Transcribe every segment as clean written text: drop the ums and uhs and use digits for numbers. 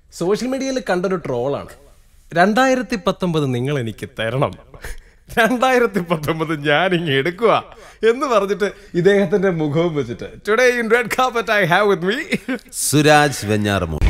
Social മീഡിയയിൽ കണ്ടൊരു ട്രോളാണ് 2019 നിങ്ങൾ എനിക്ക് തരണം, 2019 ഞാനിങ്ങ് എടുക്കുക എന്ന് പറഞ്ഞിട്ട് ഇദ്ദേഹത്തിന്റെ മുഖവും വെച്ചിട്ട്. Today in red carpet I have with me Suraj Venjaramoodu.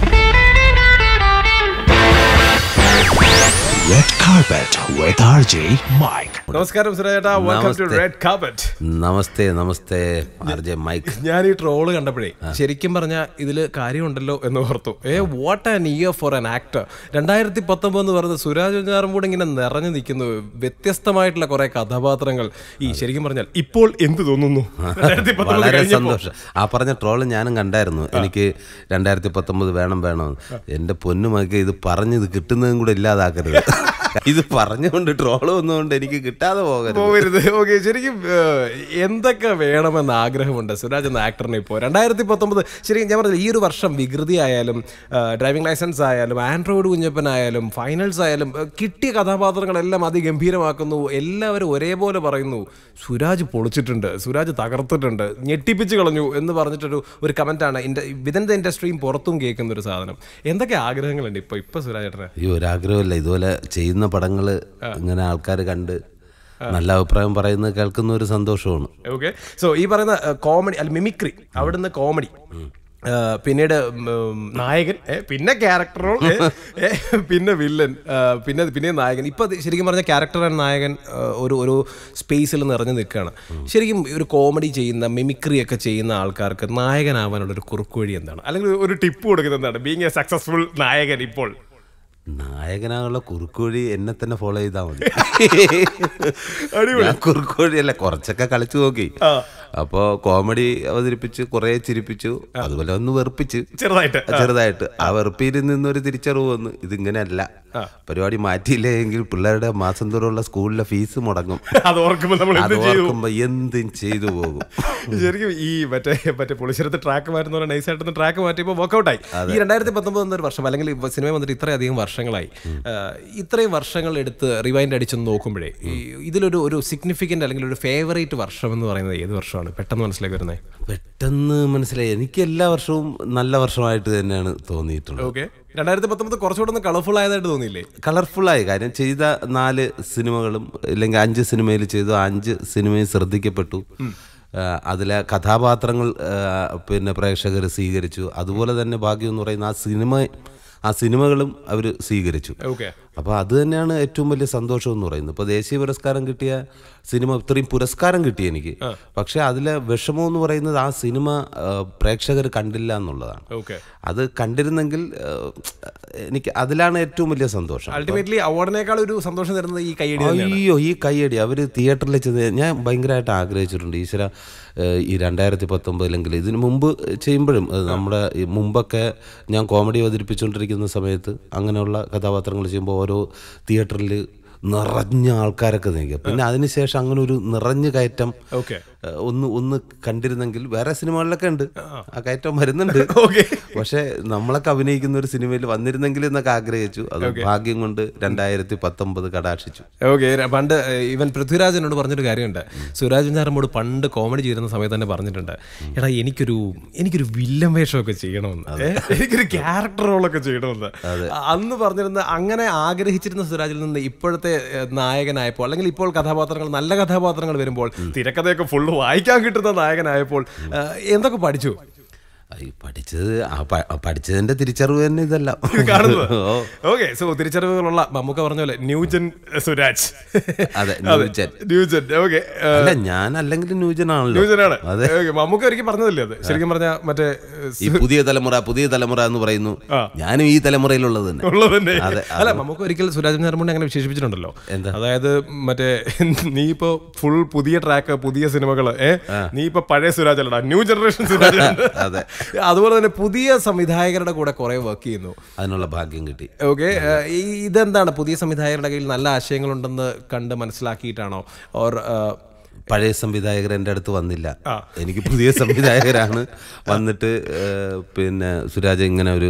Red Carpet with RJ Mike. നമസ്കാരം സുരാജ് ചേട്ടാ, വെൽക്കം ടു റെഡ് കാർപ്പറ്റ്. നമസ്തേ നമസ്തേ RJ മൈക്ക്. ഞാൻ ഈ ട്രോള് കണ്ടപ്പോഴേ ശരിക്കും പറഞ്ഞാൽ ഇതിൽ കാര്യമുണ്ടല്ലോ എന്ന് ഓർത്തു. What an year for an actor. 2019 എന്ന് പറയുന്നത് സുരാജ് വെഞ്ഞാറമൂട് ഇങ്ങനെ നിറഞ്ഞു നിൽക്കുന്നു, വ്യത്യസ്തമായിട്ടുള്ള കുറെ കഥാപാത്രങ്ങൾ. ഈ ശരിക്കും പറഞ്ഞാൽ ഇപ്പോൾ എന്ത് തോന്നുന്നു? വളരെ സന്തോഷം. ആ പറഞ്ഞ ട്രോള് ഞാനും കണ്ടായിരുന്നു. എനിക്ക് 2019 വേണം വേണം. എന്റെ പൊന്നുമൊക്കെ ഇത് പറഞ്ഞത് കിട്ടുന്നതും കൂടെ ഇല്ലാതാക്കരുത്. ഇത് പറഞ്ഞുകൊണ്ട് ട്രോള് വന്നുകൊണ്ട് എനിക്ക് കിട്ടാതെ പോകരുത്. ഓക്കെ, ശരിക്കും എന്തൊക്കെ വേണമെന്ന് ആഗ്രഹമുണ്ട് സുരാജ് എന്ന ആക്ടറിന് ഇപ്പോൾ 2019? ശരിക്കും ഞാൻ പറഞ്ഞില്ല, ഈ ഒരു വർഷം വികൃതി ആയാലും ഡ്രൈവിംഗ് ലൈസൻസ് ആയാലും ആൻഡ്രോയിഡ് കുഞ്ഞപ്പനായാലും ഫൈനൽസ് ആയാലും കിട്ടിയ കഥാപാത്രങ്ങളെല്ലാം അതിഗംഭീരമാക്കുന്നു. എല്ലാവരും ഒരേപോലെ പറയുന്നു സുരാജ് പൊളിച്ചിട്ടുണ്ട്, സുരാജ് തകർത്തിട്ടുണ്ട്, ഞെട്ടിപ്പിച്ച് കളഞ്ഞു എന്ന് പറഞ്ഞിട്ടൊരു കമൻറ്റാണ് വിതിൻ ദ ഇൻഡസ്ട്രിയും പുറത്തും കേൾക്കുന്ന ഒരു സാധനം. എന്തൊക്കെ ആഗ്രഹങ്ങളുണ്ട് ഇപ്പൊ സുരാജ് ചേട്ടന്? ഈ ഒരാഗ്രഹമില്ല, ഇതുപോലെ ചെയ്യുന്ന പടങ്ങള് ഇങ്ങനെ ആൾക്കാർ കണ്ട് നല്ല അഭിപ്രായം പറയുന്നത് കേൾക്കുന്ന ഒരു സന്തോഷമാണ്. ഓക്കെ, സോ ഈ പറയുന്ന കോമഡി അല്ല മിമിക്രി, അവിടുന്ന് കോമഡി, പിന്നീട് നായകൻ, പിന്നെ ക്യാരക്ടർ റോൾ, പിന്നെ വില്ലൻ, പിന്നെ നായകൻ. ഇപ്പൊ ശരിക്കും പറഞ്ഞ ക്യാരക്ടർ ആൻഡ് നായകൻ ഒരു സ്പേസിൽ നിറഞ്ഞു നിൽക്കുകയാണ്. ശരിക്കും ഒരു കോമഡി ചെയ്യുന്ന മിമിക്രി ഒക്കെ ചെയ്യുന്ന ആൾക്കാർക്ക് നായകനാവാനുള്ള ഒരു കുറുക്കുവഴി എന്താണ്, അല്ലെങ്കിൽ ഒരു ടിപ്പ് കൊടുക്കുന്നത് എന്താണ് ബീങ് എ സക്സസ്ഫുൾ നായകൻ? ഇപ്പോൾ നായകനായുള്ള കുറുക്കുവഴി എന്നെ തന്നെ ഫോളോ ചെയ്താൽ മതി. കുറുക്കുവഴി അല്ല, കുറച്ചൊക്കെ കളിച്ചു നോക്കി. അപ്പോ കോമഡി അവതരിപ്പിച്ച് കുറെ ചിരിപ്പിച്ചു, അതുപോലെ ഒന്ന് വെറുപ്പിച്ച് ചെറുതായിട്ട്. ആ വെറുപ്പിൽ നിന്നൊരു തിരിച്ചറിവ് വന്നു, ഇതിങ്ങനെയല്ല, പരിപാടി മാറ്റിയില്ലെങ്കിൽ പിള്ളേരുടെ മാസം തോറുള്ള സ്കൂളിലെ ഫീസ് മുടങ്ങും. അത് ഓർക്കുമ്പോ എന്തും ചെയ്തു പോകും. ശരിക്കും ഈ മറ്റേ പുളിശ്ശേരത്ത് ട്രാക്ക് മാറ്റുന്ന നൈസായിട്ട് ട്രാക്ക് മാറ്റിയപ്പോൾ വർക്കൗട്ടായി. ഈ 2019 എന്നൊരു വർഷം, അല്ലെങ്കിൽ സിനിമ വന്നിട്ട് ഇത്രയധികം വർഷങ്ങളായി, ഇത്രയും വർഷങ്ങൾ എടുത്ത് റിവൈൻഡ് അടിച്ചൊന്ന് നോക്കുമ്പോഴേ ഇതിലൊരു സിഗ്നിഫിക്കൻ്റ് അല്ലെങ്കിൽ ഒരു ഫേവറേറ്റ് വർഷം എന്ന് പറയുന്നത് ഏത് വർഷമാണ് പെട്ടെന്ന് മനസ്സിലാക്കി വരുന്നത്? പെട്ടെന്ന് മനസ്സിലായി, എനിക്ക് എല്ലാ വർഷവും നല്ല വർഷമായിട്ട് തന്നെയാണ് തോന്നിയിട്ടുള്ളത്. ഓക്കെ, 2019 കുറച്ചുകൂടെ ഒന്ന് കളർഫുൾ ആയതായിട്ട് തോന്നിയില്ലേ? കളർഫുള്ളായി, കാര്യം ചെയ്ത 4 സിനിമകളും അല്ലെങ്കിൽ 5 സിനിമയിൽ ചെയ്തു, 5 സിനിമയും ശ്രദ്ധിക്കപ്പെട്ടു. അതിലെ കഥാപാത്രങ്ങൾ പിന്നെ പ്രേക്ഷകർ സ്വീകരിച്ചു. അതുപോലെ തന്നെ ഭാഗ്യം എന്ന് പറയുന്ന ആ സിനിമകളും അവർ സ്വീകരിച്ചു. അപ്പോൾ അത് തന്നെയാണ് ഏറ്റവും വലിയ സന്തോഷം എന്ന് പറയുന്നത്. ഇപ്പോൾ ദേശീയ പുരസ്കാരം കിട്ടിയ സിനിമ, ഇത്രയും പുരസ്കാരം കിട്ടി എനിക്ക്, പക്ഷെ അതിലെ വിഷമം എന്ന് പറയുന്നത് ആ സിനിമ പ്രേക്ഷകർ കണ്ടില്ല എന്നുള്ളതാണ്. അത് കണ്ടിരുന്നെങ്കിൽ എനിക്ക് അതിലാണ് ഏറ്റവും വലിയ സന്തോഷം. അൾട്ടിമേറ്റ്ലി അവാർഡിനേക്കാൾ ഒരു സന്തോഷം തരുന്നത് ഈ കൈയടി. അയ്യോ, ഈ കൈയടി അവർ തിയേറ്ററിൽ ചെന്ന് ഞാൻ ഭയങ്കരമായിട്ട് ആഗ്രഹിച്ചിട്ടുണ്ട്. ഈശ്വര, ഈ 2019 അല്ലെങ്കിൽ ഇതിനു മുമ്പ് ചെയ്യുമ്പോഴും, നമ്മുടെ മുമ്പൊക്കെ ഞാൻ കോമഡി അവതരിപ്പിച്ചുകൊണ്ടിരിക്കുന്ന സമയത്ത് അങ്ങനെയുള്ള കഥാപാത്രങ്ങൾ ചെയ്യുമ്പോൾ ഓരോ തിയേറ്ററിൽ നിറഞ്ഞ ആൾക്കാരൊക്കെ നിൽക്കുക. പിന്നെ അതിനുശേഷം അങ്ങനെ ഒരു നിറഞ്ഞു കയറ്റം ഒന്ന് കണ്ടിരുന്നെങ്കിൽ, വേറെ സിനിമകളിലൊക്കെ ഉണ്ട് ആ കയറ്റം വരുന്നുണ്ട്, പക്ഷെ നമ്മളൊക്കെ അഭിനയിക്കുന്ന ഒരു സിനിമയിൽ വന്നിരുന്നെങ്കിൽ എന്നൊക്കെ ആഗ്രഹിച്ചു. അത് ഭാഗ്യം കൊണ്ട് 2019 കടാക്ഷിച്ചു. ഓക്കെ, പണ്ട് ഇവൻ പൃഥ്വിരാജനോട് പറഞ്ഞൊരു കാര്യമുണ്ട്. സുരാജ് വെഞ്ഞാറമൂട് പണ്ട് കോമഡി ചെയ്യുന്ന സമയത്ത് തന്നെ പറഞ്ഞിട്ടുണ്ട്, എടാ എനിക്കൊരു വില്ലൻ വേഷമൊക്കെ ചെയ്യണമെന്ന്, എനിക്കൊരു ക്യാരക്ടർ റോളൊക്കെ ചെയ്യണമെന്ന് അന്ന് പറഞ്ഞിരുന്ന. അങ്ങനെ ആഗ്രഹിച്ചിരുന്ന സുരാജിൽ നിന്ന് ഇപ്പോഴത്തെ നായകനായപ്പോൾ, അല്ലെങ്കിൽ ഇപ്പോൾ കഥാപാത്രങ്ങൾ, നല്ല കഥാപാത്രങ്ങൾ വരുമ്പോൾ, തിരക്കഥയൊക്കെ ഫുള്ള് വായിക്കാൻ കിട്ടുന്ന നായകനായപ്പോൾ എന്തൊക്കെ പഠിച്ചു? പഠിച്ചതിന്റെ തിരിച്ചറിവ് തന്നെ ഇതല്ല കാണുന്നത്. ഓക്കെ, സോ തിരിച്ചറിവുകളുള്ള മമ്മൂക്ക പറഞ്ഞ പോലെ ന്യൂജൻ സുരാജ്. അതെ, ന്യൂജൻ. ഓക്കെ, ഞാൻ അല്ലെങ്കിൽ ന്യൂജനാണല്ലോ. ന്യൂജനാണ്. മമ്മൂക്ക ഒരിക്കൽ പറഞ്ഞതല്ലേ അത്? ശരിക്കും പറഞ്ഞാൽ മറ്റേ ഈ പുതിയ തലമുറ എന്ന് പറയുന്നു, ഞാനും ഈ തലമുറയിലുള്ളത് തന്നെ. അല്ല, മമ്മൂക്ക ഒരിക്കൽ സുരാജ് വെഞ്ഞാറമൂടിനെ അങ്ങനെ വിശേഷിപ്പിച്ചിട്ടുണ്ടല്ലോ. അതായത് മറ്റേ നീ ഇപ്പൊ ഫുൾ പുതിയ ട്രാക്ക്, പുതിയ സിനിമകള്, നീ ഇപ്പൊ പഴയ സുരാജ് അല്ലടാ, ന്യൂ ജനറേഷൻ സുരാജ്. അതെ, അതുപോലെ തന്നെ പുതിയ സംവിധായകരുടെ കൂടെ കുറെ വർക്ക് ചെയ്യുന്നു, അതിനുള്ള ഭാഗ്യം കിട്ടി. ഓക്കെ, ഇതെന്താണ് പുതിയ സംവിധായകരുടെ കയ്യിൽ നല്ല ആശയങ്ങളുണ്ടെന്ന് കണ്ട് മനസ്സിലാക്കിയിട്ടാണോ? ഓർ പഴയ സംവിധായകർ എൻ്റെ അടുത്ത് വന്നില്ല, എനിക്ക് പുതിയ സംവിധായകരാണ് വന്നിട്ട് പിന്നെ സുരാജ് ഇങ്ങനെ ഒരു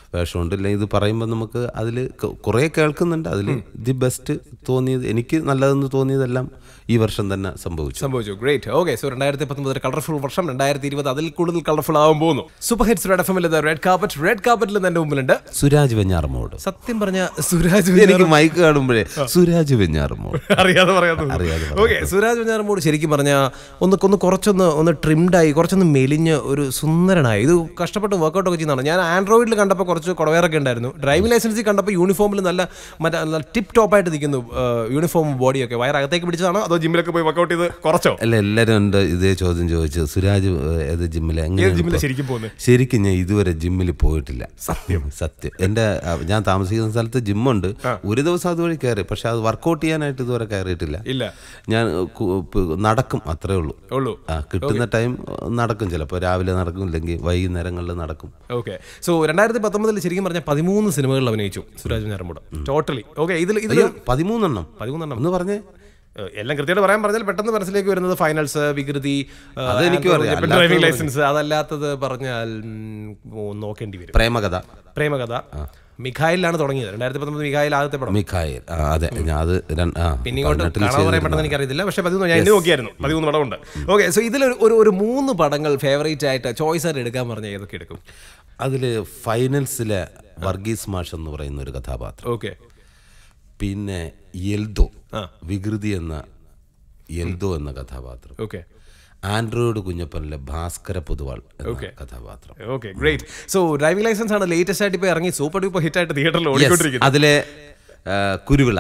വേഷമുണ്ട്. അല്ലെങ്കിൽ ഇത് പറയുമ്പോൾ നമുക്ക് അതിൽ കുറേ കേൾക്കുന്നുണ്ട്. അതിൽ ദി ബെസ്റ്റ് തോന്നിയത്, എനിക്ക് നല്ലതെന്ന് തോന്നിയതെല്ലാം ഈ വർഷം തന്നെ സംഭവിച്ചു. ഗ്രേറ്റ്. ഓക്കെ, സോ 2019 കളർഫുൾ വർഷം, 2020 അതിൽ കൂടുതൽ കളർഫുൾ ആവാൻ പോകുന്നു. സൂപ്പർ ഹിറ്റ്സ് റെഡ് എഫ്എമ്മിൽ റെഡ് കാർപ്പറ്റിൽ എൻ്റെ മുമ്പിലുണ്ട് സുരാജ് വെഞ്ഞാറമ്മൂട്. സത്യം പറഞ്ഞ സുരാജ് എനിക്ക് മൈക്ക് കാണുമ്പോഴേ സുരാജ് വെഞ്ഞാറമ്മൂട് അറിയാതെ. ഓക്കെ, സുരാജ് വെഞ്ഞാറമ്മൂട് ശരിക്കും പറഞ്ഞാൽ കുറച്ചൊന്ന് ട്രിംഡായി, കുറച്ചൊന്ന് മെലിഞ്ഞ് ഒരു സുന്ദരനായി. ഇത് കഷ്ടപ്പെട്ട് വർക്കൗട്ട് ഒക്കെ ചെയ്യുന്നതാണ്. ഞാൻ ആൻഡ്രോയിഡിൽ കണ്ടപ്പോൾ കുറച്ച് കുടവേറൊക്കെ ഉണ്ടായിരുന്നു. ഡ്രൈവിംഗ് ലൈസൻസിൽ കണ്ടപ്പോൾ യൂണിഫോമിൽ നല്ല ടിപ്പ് ടോപ്പായിട്ട് നിൽക്കുന്നു. യൂണിഫോം ബോഡിയൊക്കെ വയറകത്തേക്ക് പിടിച്ചതാണോ അതോ ജിമ്മിലൊക്കെ പോയി വർക്കൗട്ട് ചെയ്ത് കുറച്ചോ? അല്ല, എല്ലാവരും ഉണ്ട് ഇതേ ചോദ്യം ചോദിച്ചു. സുരാജ് ഏത് ജിമ്മിൽ ശരിക്കും ഞാൻ ഇതുവരെ ജിമ്മിൽ പോയിട്ടില്ല. സത്യം ഞാൻ താമസിക്കുന്ന സ്ഥലത്ത് ജിമ്മുണ്ട്. ഒരു ദിവസം അതുവഴി കയറി, പക്ഷെ അത് വർക്കൗട്ട് ചെയ്യാനായിട്ട് ഇതുവരെ കയറിയിട്ടില്ല. ഞാൻ നടക്കും, അത്രേ ഉള്ളൂ. കിട്ടുന്ന ടൈം നടക്കും. ചിലപ്പോൾ രാവിലെ നടക്കും, ഇല്ലെങ്കിൽ വൈകുന്നേരങ്ങളിൽ നടക്കും. ഓക്കെ, സോ 2019 ശരിക്കും പറഞ്ഞാൽ 13 സിനിമകളിൽ അഭിനയിച്ചു സുരാജ് വെഞ്ഞാറമ്മൂട്. ടോട്ടലി. ഓക്കെ, ഇതിൽ 13 എന്ന് പറഞ്ഞേ. എല്ലാം കൃത്യമായിട്ട് പറഞ്ഞാൽ പെട്ടെന്ന് മനസ്സിലേക്ക് വരുന്നത് ഫൈനൽസ്, വികൃതി, ഡ്രൈവിംഗ് ലൈസൻസ്. അതല്ലാത്തത് പറഞ്ഞാൽ നോക്കേണ്ടി വരും. പ്രേമകഥ മിഖായിലാണ് തുടങ്ങിയത്. 2019 മിഖായിൽ ആദ്യത്തെ പടം. അതെ, പിന്നെ ഇങ്ങോട്ട് കാണാൻ പറയാൻ പെട്ടെന്ന് എനിക്കറിയത്തില്ല, പക്ഷെ 13 ഞാൻ ഇന്ന് നോക്കിയായിരുന്നു. 13 പടമുണ്ട്. ഓക്കെ, സോ ഇതിൽ ഒരു 3 പടങ്ങൾ ഫേവറേറ്റ് ആയിട്ട് ചോയ്സ് ആയിട്ട് എടുക്കാൻ പറഞ്ഞാൽ ഏതൊക്കെ എടുക്കും? അതിൽ ഫൈനൽസിലെ വർഗീസ് മാഷ് എന്ന് പറയുന്ന ഒരു കഥാപാത്രം. ഓക്കെ, പിന്നെ എൽദോ, വികൃതി എന്ന എൽദോ എന്ന കഥാപാത്രം. ഓക്കെ, ആൻഡ്രോയിഡ് കുഞ്ഞപ്പനിലെ ഭാസ്കര പൊതുവാൾ എന്ന കഥാപാത്രം. Okay, great. So driving license ആണ് ലേറ്റസ്റ്റ് ആയിട്ട് ഇപ്പോൾ ഇറങ്ങി സൂപ്പർ ഡൂപ്പർ ഹിറ്റ് ആയിട്ട് തിയേറ്ററിൽ ഓടിക്കൊണ്ടിരിക്കുന്നത്. അതിലെ കുരുവിള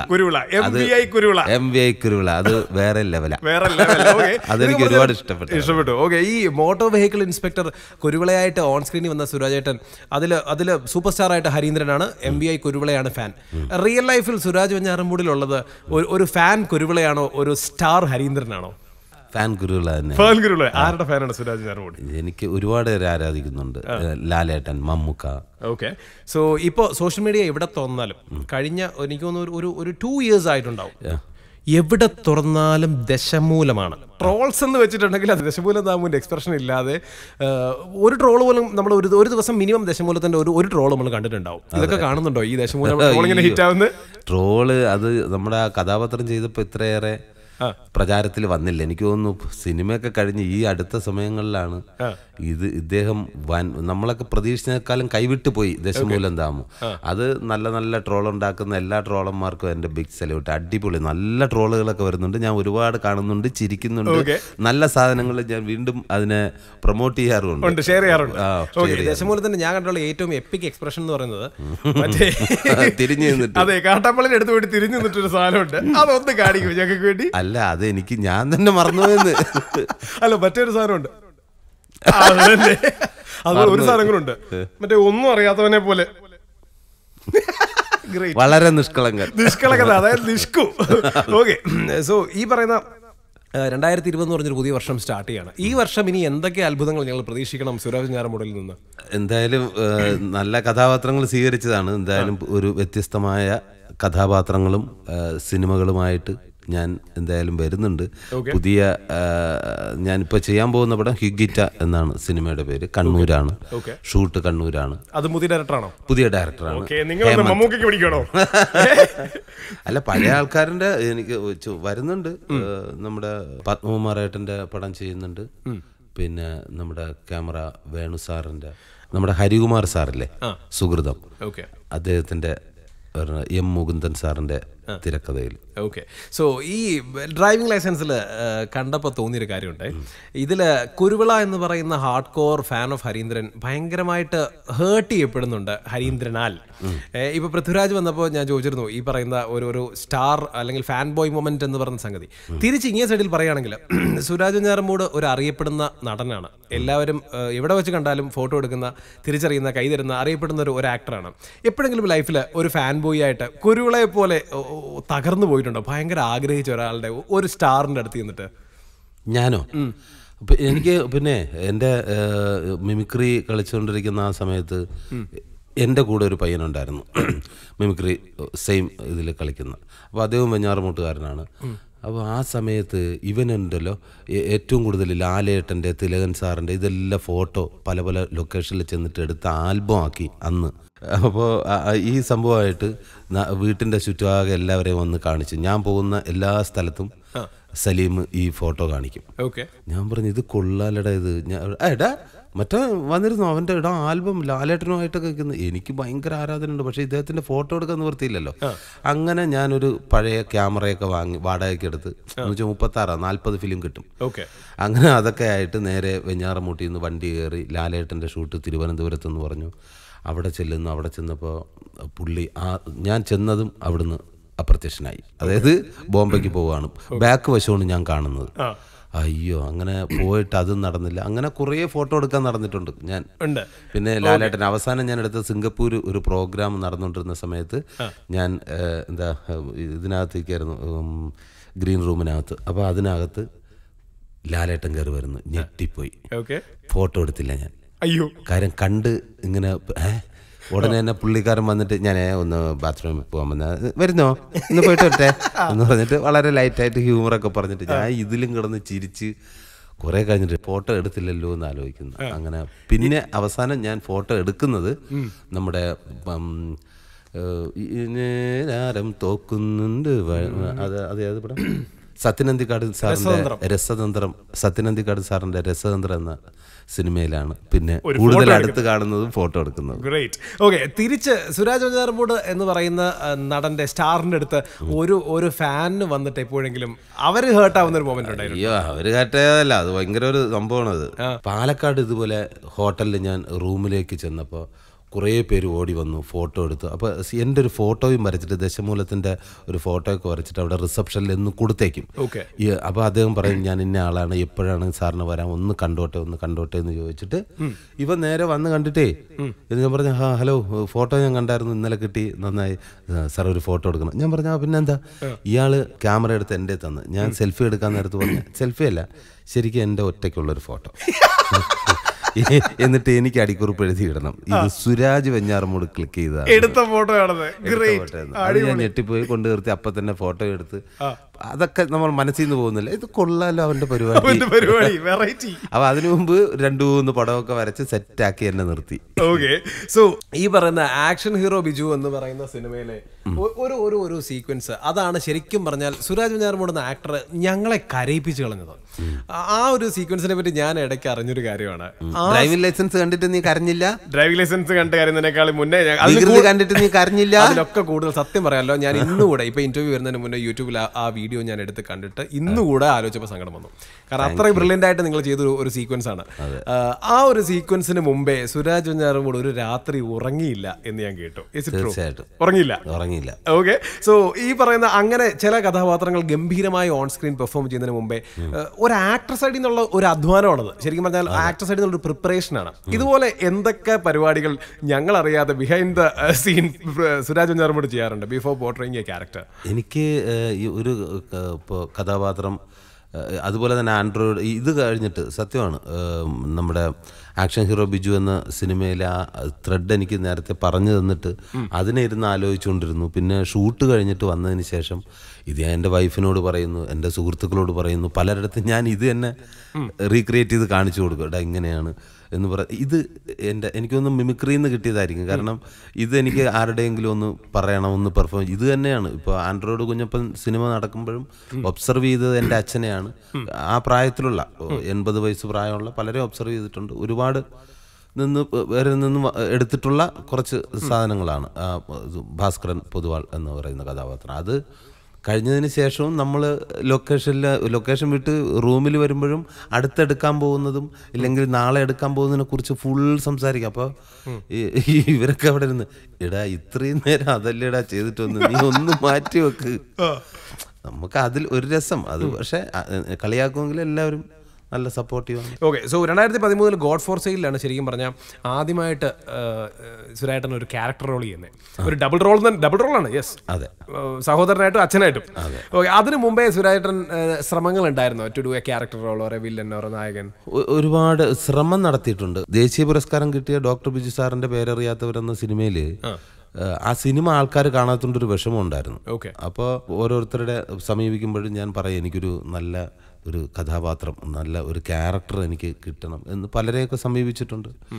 MVI കുരുവിള അത് വേറെ ലെവലാ. അതെനിക്ക് ഒരുപാട് ഇഷ്ടപ്പെട്ടു. ഓക്കെ, ഈ മോട്ടോർ വെഹിക്കിൾ ഇൻസ്പെക്ടർ കുരുവിളയായിട്ട് ഓൺ സ്ക്രീനിൽ വന്ന സുരാജേട്ടൻ, അതിൽ സൂപ്പർ സ്റ്റാർ ആയിട്ട് ഹരീന്ദ്രനാണ്, MVI കുരുവിളയാണ് ഫാൻ. റിയൽ ലൈഫിൽ സുരാജ് വെഞ്ഞാറമ്മൂടിലുള്ളത് ഒരു ഫാൻ കുരുവിളയാണോ, ഒരു സ്റ്റാർ ഹരീന്ദ്രനാണോ? ഫാൻ കുരുവിള തന്നെ. ആരുടെ ഫാനാണ് സുരാജ് വെഞ്ഞാറമ്മൂട്? എനിക്ക് ഒരുപാട് പേര് ആരാധിക്കുന്നുണ്ട്. ലാലേട്ടൻ, മമ്മൂക്ക. ഓക്കെ, സോ ഇപ്പോൾ സോഷ്യൽ മീഡിയ എവിടെ തുറന്നാലും കഴിഞ്ഞ എനിക്ക് തോന്നുന്നു ഒരു 2 years ആയിട്ടുണ്ടാവും, എവിടെ തുറന്നാലും ദശമൂലമാണ്. ട്രോൾസ് എന്ന് വെച്ചിട്ടുണ്ടെങ്കിൽ അത് ദശമൂലം താമൂൻ്റെ എക്സ്പ്രഷൻ ഇല്ലാതെ ഒരു ട്രോൾ പോലും നമ്മൾ ഒരു ദിവസം മിനിമം ദശമൂലത്തിൻ്റെ ഒരു ട്രോൾ നമ്മൾ കണ്ടിട്ടുണ്ടാവും. ഇതൊക്കെ കാണുന്നുണ്ടോ ഈ ദശമൂലം ട്രോളിങ്ങനെ ഹിറ്റ് ആവുന്നത്? ട്രോള് അത് നമ്മുടെ കഥാപാത്രം ചെയ്തപ്പോൾ ഇത്രയേറെ പ്രചാരത്തിൽ വന്നില്ല. എനിക്ക് തോന്നുന്നു സിനിമയൊക്കെ കഴിഞ്ഞ് ഈ അടുത്ത സമയങ്ങളിലാണ് ഇദ്ദേഹം നമ്മളൊക്കെ പ്രതീക്ഷിച്ചതിനേക്കാളും കൈവിട്ട് പോയി ദശമൂലം താമു. അത് നല്ല ട്രോൾ ഉണ്ടാക്കുന്ന എല്ലാ ട്രോളന്മാർക്കും എൻ്റെ ബിഗ് സല്യൂട്ട്. അടിപൊളി നല്ല ട്രോളുകളൊക്കെ വരുന്നുണ്ട്. ഞാൻ ഒരുപാട് കാണുന്നുണ്ട്, ചിരിക്കുന്നുണ്ട്. നല്ല സാധനങ്ങൾ ഞാൻ വീണ്ടും അതിനെ പ്രൊമോട്ട് ചെയ്യാറുണ്ട്, ഷെയർ ചെയ്യാറുണ്ട്. ദശമൂലത്തിന്റെ ഞാൻ കണ്ടുള്ള ഏറ്റവും എപ്പിക് എക്സ്പ്രഷൻ എന്ന് പറയുന്നത് തിരിഞ്ഞു നിന്നിട്ട്, അതെ, കാട്ടാമ്പള്ളിന്റെ അടുത്ത് പോയിട്ട് തിരിഞ്ഞു നിന്നിട്ടൊരു സാധനമുണ്ട്. അതൊന്ന് കാണിക്കും ഞങ്ങൾക്ക് വേണ്ടി. അല്ല, അത് എനിക്ക് ഞാൻ തന്നെ മറന്നുപോയെന്ന്. അല്ല, മറ്റൊരു സാധനമുണ്ട്, അത് ഒരു സാധനങ്ങളുണ്ട്, മറ്റേ ഒന്നും അറിയാത്തവനെ പോലെ വളരെ നിഷ്കളങ്കത, അതായത് നിഷ്കു. ഓക്കെ, സോ ഈ പറയുന്ന 2020 എന്ന് പറഞ്ഞൊരു പുതിയ വർഷം സ്റ്റാർട്ട് ചെയ്യാണ്. ഈ വർഷം ഇനി എന്തൊക്കെ അത്ഭുതങ്ങൾ ഞങ്ങൾ പ്രതീക്ഷിക്കണം സുരാജ് വെഞ്ഞാറമ്മൂടിൽ നിന്ന്? എന്തായാലും നല്ല കഥാപാത്രങ്ങൾ സ്വീകരിച്ചതാണ്. എന്തായാലും ഒരു വ്യത്യസ്തമായ കഥാപാത്രങ്ങളും സിനിമകളുമായിട്ട് ഞാൻ എന്തായാലും വരുന്നുണ്ട്. പുതിയ ഞാനിപ്പോൾ ചെയ്യാൻ പോകുന്ന പടം ഹിഗിറ്റ എന്നാണ് സിനിമയുടെ പേര്. കണ്ണൂരാണ് ഷൂട്ട്, കണ്ണൂരാണ്. അത് പുതിയ ഡയറക്ടറാണോ? പുതിയ ഡയറക്ടറാണ്. അല്ല, പഴയ ആൾക്കാരുടെ എനിക്ക് വരുന്നുണ്ട്. നമ്മുടെ പത്മകുമാറേട്ടൻ്റെ പടം ചെയ്യുന്നുണ്ട്. പിന്നെ നമ്മുടെ ക്യാമറ വേണു സാറിൻ്റെ, നമ്മുടെ ഹരികുമാർ സാറില്ലേ, സുഹൃതം, അദ്ദേഹത്തിൻ്റെ എം മുകുന്ദൻ സാറിൻ്റെ തിരക്കഥയിൽ. ഓക്കെ, സോ ഈ ഡ്രൈവിംഗ് ലൈസൻസിൽ കണ്ടപ്പോൾ തോന്നിയൊരു കാര്യമുണ്ട്. ഇതിൽ കുരുവിള എന്ന് പറയുന്ന hard core fan of Harindran ഭയങ്കരമായിട്ട് ഹേർട്ട് ചെയ്യപ്പെടുന്നുണ്ട് ഹരീന്ദ്രനാൽ. ഇപ്പോൾ പൃഥ്വിരാജ് വന്നപ്പോൾ ഞാൻ ചോദിച്ചിരുന്നു ഈ പറയുന്ന ഒരു സ്റ്റാർ അല്ലെങ്കിൽ ഫാൻ ബോയ് മൊമെന്റ് എന്ന് പറയുന്ന സംഗതി. തിരിച്ച് ഇങ്ങനെ സൈഡിൽ പറയുകയാണെങ്കിൽ സുരാജ് വെഞ്ഞാറമ്മൂട് ഒരു അറിയപ്പെടുന്ന നടനാണ്. എല്ലാവരും എവിടെ വെച്ച് കണ്ടാലും ഫോട്ടോ എടുക്കുന്ന, തിരിച്ചറിയുന്ന, കൈതരുന്ന, അറിയപ്പെടുന്ന ഒരു ആക്ടറാണ്. എപ്പോഴെങ്കിലും ലൈഫിൽ ഒരു ഫാൻ ബോയ് ആയിട്ട് കുരുവിളയെ പോലെ തകർന്നു പോയിട്ടുണ്ടോ? ഭയങ്കര ആഗ്രഹിച്ച ഒരാളുടെ ഒരു സ്റ്റാറിൻ്റെ അടുത്ത് ചെന്നിട്ട്? ഞാനോ? എനിക്ക് പിന്നെ എൻ്റെ മിമിക്രി കളിച്ചുകൊണ്ടിരിക്കുന്ന ആ സമയത്ത് എൻ്റെ കൂടെ ഒരു പയ്യനുണ്ടായിരുന്നു, മിമിക്രി സെയിം ഇതിൽ കളിക്കുന്ന. അപ്പോൾ അദ്ദേഹം വെഞ്ഞാറമൂട്ടുകാരനാണ്. അപ്പോൾ ആ സമയത്ത് ഇവനുണ്ടല്ലോ ഏറ്റവും കൂടുതൽ ലാലേട്ടൻ്റെ, തിലകൻ സാറിൻ്റെ ഇതെല്ലാം ഫോട്ടോ പല ലൊക്കേഷനിൽ ചെന്നിട്ട് എടുത്ത് ആൽബം ആക്കി അന്ന് അപ്പോൾ ഈ സംഭവമായിട്ട് വീട്ടിൻ്റെ ചുറ്റുപാകെ എല്ലാവരെയും വന്ന് കാണിച്ചു. ഞാൻ പോകുന്ന എല്ലാ സ്ഥലത്തും സലീം ഈ ഫോട്ടോ കാണിക്കും. ഞാൻ പറഞ്ഞു ഇത് കൊള്ളാലടാ, ഇത് എടാ മറ്റേ വന്നിരുന്നു അവൻ്റെ ആൽബം ലാലേട്ടനുമായിട്ടൊക്കെ വയ്ക്കുന്നത്. എനിക്ക് ഭയങ്കര ആരാധനയുണ്ട്, പക്ഷേ ഇദ്ദേഹത്തിൻ്റെ ഫോട്ടോ എടുക്കാൻ നിവൃത്തിയില്ലല്ലോ. അങ്ങനെ ഞാനൊരു പഴയ ക്യാമറയൊക്കെ വാങ്ങി വാടകയ്ക്ക് എടുത്ത് 36-40 ഫിലിം കിട്ടും. അങ്ങനെ അതൊക്കെ ആയിട്ട് നേരെ വെഞ്ഞാറമൂട്ടിൽ നിന്ന് വണ്ടി കയറി ലാലേട്ടൻ്റെ ഷൂട്ട് തിരുവനന്തപുരത്തെന്ന് പറഞ്ഞു. അവിടെ ചെല്ലുന്നു. അവിടെ ചെന്നപ്പോൾ പുള്ളി ഞാൻ ചെന്നതും അവിടുന്ന് അപ്രത്യക്ഷനായി. അതായത് ബോംബെക്ക് പോവുകയാണ്. ബാക്ക് വശമാണ് ഞാൻ കാണുന്നത്. അയ്യോ, അങ്ങനെ പോയിട്ട് അതും നടന്നില്ല. അങ്ങനെ കുറേ ഫോട്ടോ എടുക്കാൻ നടന്നിട്ടുണ്ട് ഞാൻ. പിന്നെ ലാലേട്ടൻ അവസാനം ഞാൻ എടുത്ത സിംഗപ്പൂർ ഒരു പ്രോഗ്രാം നടന്നുകൊണ്ടിരുന്ന സമയത്ത് ഞാൻ ഇതിനകത്തേക്കായിരുന്നു, ഗ്രീൻ റൂമിനകത്ത്. അപ്പോൾ അതിനകത്ത് ലാലേട്ടൻ കയറി വരുന്നു. ഞെട്ടിപ്പോയി. ഫോട്ടോ എടുത്തില്ല ഞാൻ. കാര്യം കണ്ട് ഇങ്ങനെ ഉടനെ തന്നെ പുള്ളിക്കാരൻ വന്നിട്ട് ഞാൻ ഒന്ന് ബാത്റൂമിൽ പോകാൻ വന്ന വരുന്നോ ഇന്ന് പോയിട്ട് വരട്ടെ എന്ന് പറഞ്ഞിട്ട് വളരെ ലൈറ്റായിട്ട് ഹ്യൂമറൊക്കെ പറഞ്ഞിട്ട് ഞാൻ ഇതിലും കിടന്ന് ചിരിച്ച് കുറേ കഴിഞ്ഞിട്ട് ഫോട്ടോ എടുത്തില്ലല്ലോ എന്ന് ആലോചിക്കുന്നു. അങ്ങനെ പിന്നെ അവസാനം ഞാൻ ഫോട്ടോ എടുക്കുന്നത് നമ്മുടെ ആരം തോക്കുന്നുണ്ട് അത് പടം സത്യനന്ദിക്കാട് സാറിൻ്റെ രസതന്ത്രം, സത്യനന്ദിക്കാട് സാറിൻ്റെ രസതന്ത്രം എന്ന സിനിമയിലാണ് പിന്നെ കൂടുതൽ അടുത്ത് കാണുന്നതും ഫോട്ടോ എടുക്കുന്നതും. ഗ്രേറ്റ്. ഓക്കെ, തിരിച്ച് സുരാജ് വെഞ്ഞാറമൂട് എന്ന് പറയുന്ന നടന്റെ സ്റ്റാറിന്റെ അടുത്ത് ഒരു ഫാനിന് വന്നിട്ട് എപ്പോഴെങ്കിലും അവര് ഹേർട്ട് ആവുന്ന ഒരു മൊമെന്റ് ഉണ്ടായിരുന്നു? അയ്യോ, അവര് ഹേർട്ടായതല്ല, അത് ഭയങ്കര ഒരു സംഭവമാണ്. അത് പാലക്കാട് ഇതുപോലെ ഹോട്ടലിൽ ഞാൻ റൂമിലേക്ക് ചെന്നപ്പോൾ കുറേ പേര് ഓടി വന്നു, ഫോട്ടോ എടുത്തു. അപ്പോൾ എൻ്റെ ഒരു ഫോട്ടോയും വരച്ചിട്ട് ദശമൂലത്തിൻ്റെ ഒരു ഫോട്ടോയൊക്കെ വരച്ചിട്ട് അവിടെ റിസപ്ഷനിൽ ഒന്ന് കൊടുത്തേക്കും. അപ്പോൾ അദ്ദേഹം പറയും ഞാൻ ഇന്ന ആളാണ്, എപ്പോഴാണ് സാറിന് വരാൻ, ഒന്ന് കണ്ടോട്ടെ എന്ന് ചോദിച്ചിട്ട് ഇവ നേരെ വന്ന് കണ്ടിട്ടേ എന്ന് ഞാൻ പറഞ്ഞു ഹലോ, ഫോട്ടോ ഞാൻ കണ്ടായിരുന്നു, ഇന്നലെ കിട്ടി, നന്നായി സാർ ഒരു ഫോട്ടോ എടുക്കണം. ഞാൻ പറഞ്ഞു പിന്നെന്താ. ഇയാൾ ക്യാമറ എടുത്ത് എൻ്റെ തന്ന് ഞാൻ സെൽഫി എടുക്കാൻ നേരത്ത് പറഞ്ഞു സെൽഫി അല്ല, ശരിക്കും എൻ്റെ ഒറ്റയ്ക്കുള്ളൊരു ഫോട്ടോ. എന്നിട്ട് എനിക്ക് അടിക്കുറിപ്പ് എഴുതി ഇടണം, ഇത് സുരാജ് വെഞ്ഞാറമൂട് ക്ലിക്ക് ചെയ്ത എടുത്ത ഫോട്ടോ. അത് ഞാൻ ഞെട്ടിപ്പോയി കൊണ്ട് നിർത്തി. അപ്പം തന്നെ ഫോട്ടോ എടുത്ത് അതൊക്കെ നമ്മൾ മനസ്സിൽ നിന്ന് പോകുന്നില്ല, ഇത് കൊള്ളാലോ അവന്റെ പരിപാടി. അപ്പൊ അതിനു മുമ്പ് 2-3 പടമൊക്കെ വരച്ച് സെറ്റാക്കി എന്നെ നിർത്തി. ഓക്കെ, സോ ഈ പറയുന്ന ആക്ഷൻ ഹീറോ ബിജു എന്ന് പറയുന്ന സിനിമയിലെ ഒരു സീക്വൻസ്, അതാണ് ശരിക്കും പറഞ്ഞാൽ സുരാജ് വെഞ്ഞാറമൂട് എന്ന ആക്ടർ ഞങ്ങളെ കരയിപ്പിച്ചു കളഞ്ഞത്. ആ ഒരു സീക്വൻസിനെ പറ്റി ഞാൻ ഇടയ്ക്ക് അറിഞ്ഞൊരു കാര്യമാണ്. ഡ്രൈവിംഗ് ലൈസൻസ് കണ്ടിട്ട് നീ കരഞ്ഞില്ല? ഡ്രൈവിംഗ് ലൈസൻസ് കണ്ട് കരുന്നതിനേക്കാൾ മുന്നേ കണ്ടിട്ട് നീ കരഞ്ഞില്ല? അതിലൊക്കെ കൂടുതൽ സത്യം പറയാമല്ലോ, ഞാൻ ഇന്നുകൂടെ ഇപ്പൊ ഇന്റർവ്യൂ വരുന്നതിന് മുന്നേ യൂട്യൂബിൽ ആ വീഡിയോ ഞാൻ എടുത്ത് കണ്ടിട്ട് ഇന്നുകൂടെ ആലോചിച്ചപ്പോൾ സങ്കടം വന്നു. കാരണം അത്രയും ബ്രില്യൻ്റ് ആയിട്ട് നിങ്ങൾ ചെയ്തൊരു ഒരു സീക്വൻസ് ആണ്. ആ ഒരു സീക്വൻസിന് മുമ്പേ സുരാജ് വെഞ്ഞാറമൂട് ഒരു രാത്രി ഉറങ്ങിയില്ല എന്ന് ഞാൻ കേട്ടു. ഉറങ്ങിയില്ല. ഓക്കെ, സോ ഈ പറയുന്ന അങ്ങനെ ചില കഥാപാത്രങ്ങൾ ഗംഭീരമായി ഓൺ സ്ക്രീൻ പെർഫോം ചെയ്യുന്നതിന് മുമ്പേ ഒരു ആക്ടർ സൈഡിൽ നിന്നുള്ള ഒരു അധ്വാനമാണത്. ശരിക്കും പറഞ്ഞാൽ ആക്ടർ സൈഡിൽ നിന്നുള്ള ഒരു പ്രിപ്പറേഷനാണ്. ഇതുപോലെ എന്തൊക്കെ പരിപാടികൾ ഞങ്ങൾ അറിയാതെ behind the scene Suraj Venjaramoodu ചെയ്യാറുണ്ട് ബിഫോർ പോർട്രേയിങ് എ ക്യാരക്ടർ? എനിക്ക് ഒരു കഥാപാത്രം അതുപോലെ തന്നെ ആൻഡ്രോയിഡ് ഇത് കഴിഞ്ഞിട്ട് സത്യമാണ്, നമ്മുടെ ആക്ഷൻ ഹീറോ ബിജു എന്ന സിനിമയിലെ ആ ത്രെഡ് എനിക്ക് നേരത്തെ പറഞ്ഞു തന്നിട്ട് അതിനെ ഇരുന്ന് ആലോചിച്ചുകൊണ്ടിരുന്നു. പിന്നെ ഷൂട്ട് കഴിഞ്ഞിട്ട് വന്നതിന് ശേഷം ഇത് ഞാൻ എൻ്റെ വൈഫിനോട് പറയുന്നു, എൻ്റെ സുഹൃത്തുക്കളോട് പറയുന്നു, പലരിടത്തും ഞാൻ ഇത് തന്നെ റീക്രിയേറ്റ് ചെയ്ത് കാണിച്ചു കൊടുക്കും. എടാ ഇങ്ങനെയാണ് എന്ന് ഇത് എനിക്കൊന്ന് മിമിക്രിയിൽ നിന്ന് കിട്ടിയതായിരിക്കും. കാരണം ഇത് എനിക്ക് ആരുടെയെങ്കിലും ഒന്ന് പറയണം, ഒന്ന് പെർഫോം. ഇത് തന്നെയാണ് ഇപ്പോൾ ആൻഡ്രോയിഡ് കുഞ്ഞപ്പൻ സിനിമ നടക്കുമ്പോഴും ഒബ്സർവ് ചെയ്തത് എൻ്റെ അച്ഛനെയാണ്. ആ പ്രായത്തിലുള്ള 80 വയസ്സ് പ്രായമുള്ള പലരെ ഒബ്സർവ് ചെയ്തിട്ടുണ്ട്. ഒരുപാട് നിന്നും എടുത്തിട്ടുള്ള കുറച്ച് സാധനങ്ങളാണ് ഭാസ്കരൻ പൊതുവാൾ എന്ന് പറയുന്ന കഥാപാത്രം. അത് കഴിഞ്ഞതിന് ശേഷവും നമ്മൾ ലൊക്കേഷൻ വിട്ട് റൂമിൽ വരുമ്പോഴും അടുത്തെടുക്കാൻ പോകുന്നതും ഇല്ലെങ്കിൽ നാളെ എടുക്കാൻ പോകുന്നതിനെ കുറിച്ച് ഫുൾ സംസാരിക്കാം. അപ്പോൾ ഇവരൊക്കെ അവിടെ ഇരുന്ന് എടാ ഇത്രയും നേരം അതല്ലേടാ ചെയ്തിട്ട് വന്ന് നീ ഒന്ന് മാറ്റി വെക്ക്. നമുക്ക് അതിൽ ഒരു രസം അത്. പക്ഷെ കളിയാക്കുമെങ്കിൽ എല്ലാവരും നല്ല സപ്പോർട്ടീവാണ്. ഓക്കെ, സോ 2013 ഗോഡ് ഫോർ സെയിലാണ് ശരിക്കും പറഞ്ഞാൽ ആദ്യമായിട്ട് സുരാജേട്ടൻ ഒരു ക്യാരക്ടർ റോൾ ചെയ്യുന്നത്. ഒരു ഡബിൾ റോളാണ്. യെസ്, അതെ, സഹോദരനായിട്ടും അച്ഛനായിട്ടും. ഓക്കെ, അതിനു മുമ്പേ സുരാജേട്ടൻ ശ്രമങ്ങൾ ഉണ്ടായിരുന്നോ to do a character role or a villain or നായകൻ? ഒരുപാട് ശ്രമം നടത്തിയിട്ടുണ്ട്. ദേശീയ പുരസ്കാരം കിട്ടിയ ഡോക്ടർ ബിജു സാറിന്റെ പേരറിയാത്തവരെന്ന സിനിമയിൽ ആ സിനിമ ആൾക്കാർ കാണാത്തോണ്ട് ഒരു വിഷമം ഉണ്ടായിരുന്നു. അപ്പോൾ ഓരോരുത്തരുടെ സമീപിക്കുമ്പോഴും ഞാൻ പറയും എനിക്കൊരു നല്ല ഒരു കഥാപാത്രം, നല്ല ഒരു ക്യാരക്ടർ എനിക്ക് കിട്ടണം എന്ന് പലരെയൊക്കെ സമീപിച്ചിട്ടുണ്ട്.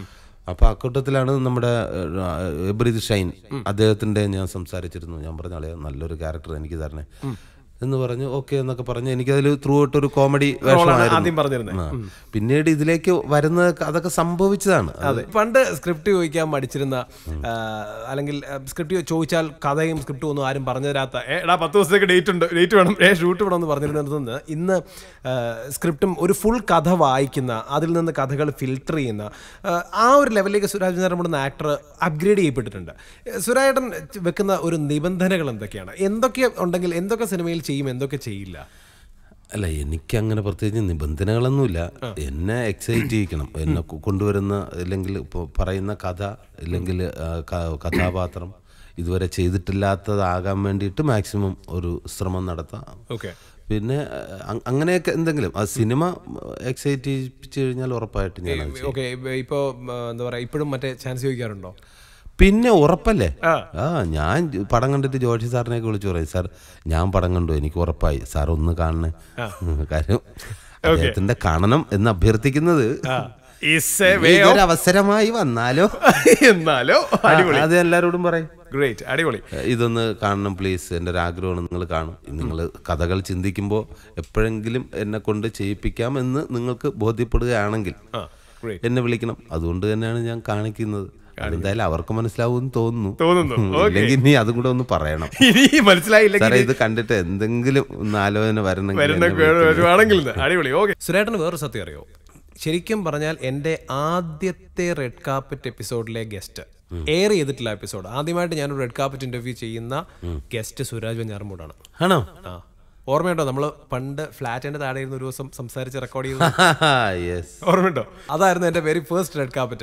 അപ്പോൾ അക്കൂട്ടത്തിലാണ് നമ്മുടെ എബ്രിദ് ഷൈൻ അദ്ദേഹത്തിൻ്റെ ഞാൻ സംസാരിച്ചിരുന്നു. ഞാൻ പറഞ്ഞ ആളെ നല്ലൊരു ക്യാരക്ടർ എനിക്ക് തരണേ എന്ന് പറഞ്ഞു. ഓക്കെ എന്നൊക്കെ പറഞ്ഞ് എനിക്കതിൽ ത്രൂ ഔട്ട് ഒരു കോമഡി വേഷമായിരുന്നു. പിന്നീട് ഇതിലേക്ക് വരുന്നത് അതൊക്കെ സംഭവിച്ചതാണ്. അതെ, പണ്ട് സ്ക്രിപ്റ്റ് ചോദിക്കാൻ മടിച്ചിരുന്ന, അല്ലെങ്കിൽ സ്ക്രിപ്റ്റ് ചോദിച്ചാൽ കഥയും സ്ക്രിപ്റ്റും ഒന്നും ആരും പറഞ്ഞു തരാത്ത, 10 ദിവസത്തേക്ക് ഡേറ്റ് വേണം, ഷൂട്ട് വേണം എന്ന് പറഞ്ഞിരുന്നത് ഇന്ന് സ്ക്രിപ്റ്റും ഒരു ഫുൾ കഥ വായിക്കുന്ന, അതിൽ നിന്ന് കഥകൾ ഫിൽട്ടർ ചെയ്യുന്ന ആ ഒരു ലെവലിലേക്ക് സുരാജ് വെഞ്ഞാറമൂട് എന്ന ആക്ടർ അപ്ഗ്രേഡ് ചെയ്യപ്പെട്ടിട്ടുണ്ട്. സുരാജേട്ടൻ വെക്കുന്ന ഒരു നിബന്ധനകൾ എന്തൊക്കെയാണ്? എന്തൊക്കെ ഉണ്ടെങ്കിൽ എന്തൊക്കെ സിനിമയിൽ ചെയ്യും, എന്തൊക്കെ ചെയ്യില്ല? അല്ല, എനിക്കങ്ങനെ പ്രത്യേകിച്ച് നിബന്ധനകളൊന്നുമില്ല. എന്നെ എക്സൈറ്റ് ചെയ്യിക്കണം. എന്നെ കൊണ്ടുവരുന്ന അല്ലെങ്കിൽ പറയുന്ന കഥ അല്ലെങ്കിൽ കഥാപാത്രം ഇതുവരെ ചെയ്തിട്ടില്ലാത്തതാകാൻ വേണ്ടിയിട്ട് മാക്സിമം ഒരു ശ്രമം നടത്താം. ഓക്കെ. പിന്നെ അങ്ങനെയൊക്കെ എന്തെങ്കിലും ആ സിനിമ എക്സൈറ്റ് ചെയ്യിപ്പിച്ചു കഴിഞ്ഞാൽ ഉറപ്പായിട്ട് ഞാൻ. ഓക്കെ, ഇപ്പോൾ എന്താ പറയുക, ഇപ്പോഴും മറ്റേ ചാൻസ് ചോദിക്കാറുണ്ടോ? പിന്നെ ഉറപ്പല്ലേ. ഞാൻ പടം കണ്ടിട്ട് ജോഷി സാറിനെയൊക്കെ വിളിച്ചു പറയും, സാർ ഞാൻ പടം കണ്ടു, എനിക്ക് ഉറപ്പായി, സാർ ഒന്ന് കാണണേ. കാര്യം അദ്ദേഹത്തിന്റെ കാണണം എന്ന് അഭ്യർത്ഥിക്കുന്നത് ഒരു അവസരമായി വന്നാലോ എന്നാലോ അത് എല്ലാവരോടും പറയും. ഗ്രേറ്റ്, അടിപൊളി, ഇതൊന്ന് കാണണം പ്ലീസ്, എൻ്റെ ഒരു ആഗ്രഹമാണ്, നിങ്ങൾ കാണും. നിങ്ങൾ കഥകൾ ചിന്തിക്കുമ്പോൾ എപ്പോഴെങ്കിലും എന്നെ കൊണ്ട് ചെയ്യിപ്പിക്കാം എന്ന് നിങ്ങൾക്ക് ബോധ്യപ്പെടുകയാണെങ്കിൽ എന്നെ വിളിക്കണം. അതുകൊണ്ട് തന്നെയാണ് ഞാൻ കാണിക്കുന്നത്. എന്തായാലും അവർക്ക് മനസ്സിലാവുമെന്ന് തോന്നുന്നു. അല്ലെങ്കിൽ ഇനി അതും കൂടെ ഒന്ന് പറയണം. മനസ്സിലായില്ല, ഇത് കണ്ടിട്ട് എന്തെങ്കിലും ഒന്ന് ആലോചന വരണമെങ്കിൽ. അടിപൊളി. ഓക്കെ, സുരേട്ടന് വേറൊരു സത്യം അറിയോ? ശരിക്കും പറഞ്ഞാൽ എൻ്റെ ആദ്യത്തെ റെഡ് കാർപ്പറ്റ് എപ്പിസോഡിലെ ഗസ്റ്റ്, എയർ ചെയ്തിട്ടുള്ള എപ്പിസോഡ്, ആദ്യമായിട്ട് ഞാനൊരു റെഡ് കാർപ്പറ്റ് ഇന്റർവ്യൂ ചെയ്യുന്ന ഗസ്റ്റ് സുരാജ് വെഞ്ഞാറമൂടാണ്. ആണോ? ഓർമ്മയുണ്ടോ? നമ്മൾ പണ്ട് ഫ്ലാറ്റിന്റെ താഴെ ഇരുന്ന് ഒരു ദിവസം സംസാരിച്ച് റെക്കോർഡ് ചെയ്തു, ഓർമ്മയുണ്ടോ? അതായിരുന്നു എന്റെ very first red carpet.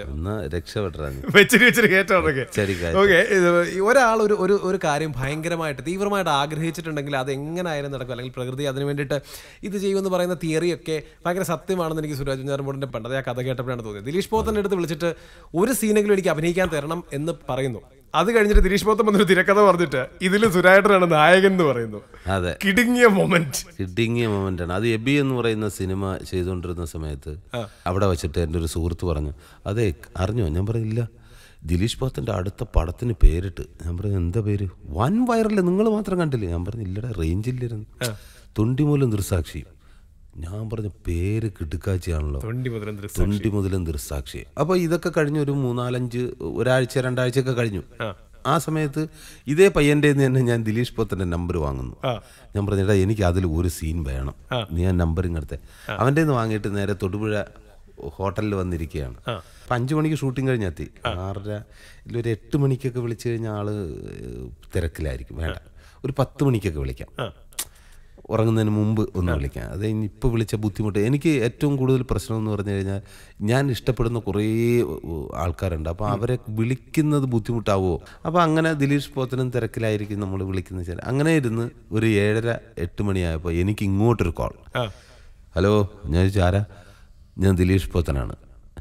Okay, ഒരാൾ ഒരു കാര്യം ഭയങ്കരമായിട്ട് തീവ്രമായിട്ട് ആഗ്രഹിച്ചിട്ടുണ്ടെങ്കിൽ അത് എങ്ങനെയായാലും നടക്കും, അല്ലെങ്കിൽ പ്രകൃതി അതിന് വേണ്ടിയിട്ട് ഇത് ചെയ്യുമെന്ന് പറയുന്ന തിയറിയൊക്കെ ഭയങ്കര സത്യമാണെന്ന് എനിക്ക് സുരാജ് വെഞ്ഞാറമൂടിന്റെ പണ്ടത്തെ ആ കഥ കേട്ടപ്പോഴാണ് തോന്നിയത്. ദിലീഷ് പോത്തന്റെ അടുത്ത് വിളിച്ചിട്ട് ഒരു സീനെങ്കിലും എനിക്ക് അഭിനയിക്കാൻ തരണം എന്ന് പറയുന്നു. അത് കഴിഞ്ഞിട്ട് ദിലീഷ് പോത്തൻ വന്നൊരു തിരക്കഥ പറഞ്ഞിട്ട് ഇതിൽ സുരാജേട്ടനാണ് നായകൻ എന്ന് പറയുന്നു. അതെ, കിടുങ്ങിയ മൊമെന്റ് ആണ് അത്. എബി എന്ന് പറയുന്ന സിനിമ ചെയ്തുകൊണ്ടിരുന്ന സമയത്ത് അവിടെ വെച്ചിട്ട് എൻ്റെ ഒരു സുഹൃത്ത് പറഞ്ഞു, അതെ അറിഞ്ഞോ? ഞാൻ പറഞ്ഞില്ല. ദിലീഷ് പോത്തൻ്റെ അടുത്ത പടത്തിന് പേരിട്ട്. ഞാൻ പറഞ്ഞു എന്താ പേര്? വൻ വൈറൽ, നിങ്ങൾ മാത്രം കണ്ടില്ലേ? ഞാൻ പറഞ്ഞു ഇല്ലടാ, റേഞ്ചില്ലായിരുന്നു. തൊണ്ടിമൂലം ദൃസാക്ഷി. ഞാൻ പറഞ്ഞ പേര് കിടുക്കാച്ചിയാണല്ലോ, തൊണ്ടി മുതലും ദൃസാക്ഷി. അപ്പോൾ ഇതൊക്കെ കഴിഞ്ഞ് ഒരു 3-4 ഒരാഴ്ച 2 ആഴ്ചയൊക്കെ കഴിഞ്ഞു. ആ സമയത്ത് ഇതേ പയ്യൻ്റെ തന്നെ ഞാൻ ദിലീഷ് പോത്തൻ്റെ നമ്പർ വാങ്ങുന്നു. ഞാൻ പറഞ്ഞേട്ടാ എനിക്ക് അതിൽ ഒരു സീൻ വേണം, നീ ആ നമ്പർ ഇങ്ങനത്തെ. അവൻ്റെ നിന്ന് വാങ്ങിയിട്ട് നേരെ തൊടുപുഴ ഹോട്ടലിൽ വന്നിരിക്കുകയാണ്. അപ്പം 5 മണിക്ക് ഷൂട്ടിങ് കഴിഞ്ഞെത്തി. 6:30 ഒരു 8 മണിക്കൊക്കെ വിളിച്ചു കഴിഞ്ഞാൽ ആള് തിരക്കിലായിരിക്കും. വേണ്ട, ഒരു 10 മണിക്കൊക്കെ വിളിക്കാം, ഉറങ്ങുന്നതിന് മുമ്പ് ഒന്ന് വിളിക്കാം. അത് ഇപ്പോൾ വിളിച്ച ബുദ്ധിമുട്ട്. എനിക്ക് ഏറ്റവും കൂടുതൽ പ്രശ്നം എന്ന് പറഞ്ഞു കഴിഞ്ഞാൽ ഞാൻ ഇഷ്ടപ്പെടുന്ന കുറേ ആൾക്കാരുണ്ട്. അപ്പോൾ അവരെ വിളിക്കുന്നത് ബുദ്ധിമുട്ടാവുമോ? അപ്പോൾ അങ്ങനെ ദിലീഷ് പോത്തനും തിരക്കിലായിരിക്കും നമ്മൾ വിളിക്കുന്നത്. ചില അങ്ങനെ ഇരുന്ന് ഒരു 7:30-8 മണിയായപ്പോൾ എനിക്ക് ഇങ്ങോട്ടൊരു കോൾ. ഹലോ, ഞാൻ ചോദിച്ചു ആരാ? ഞാൻ ദിലീഷ് പോത്തനാണ്.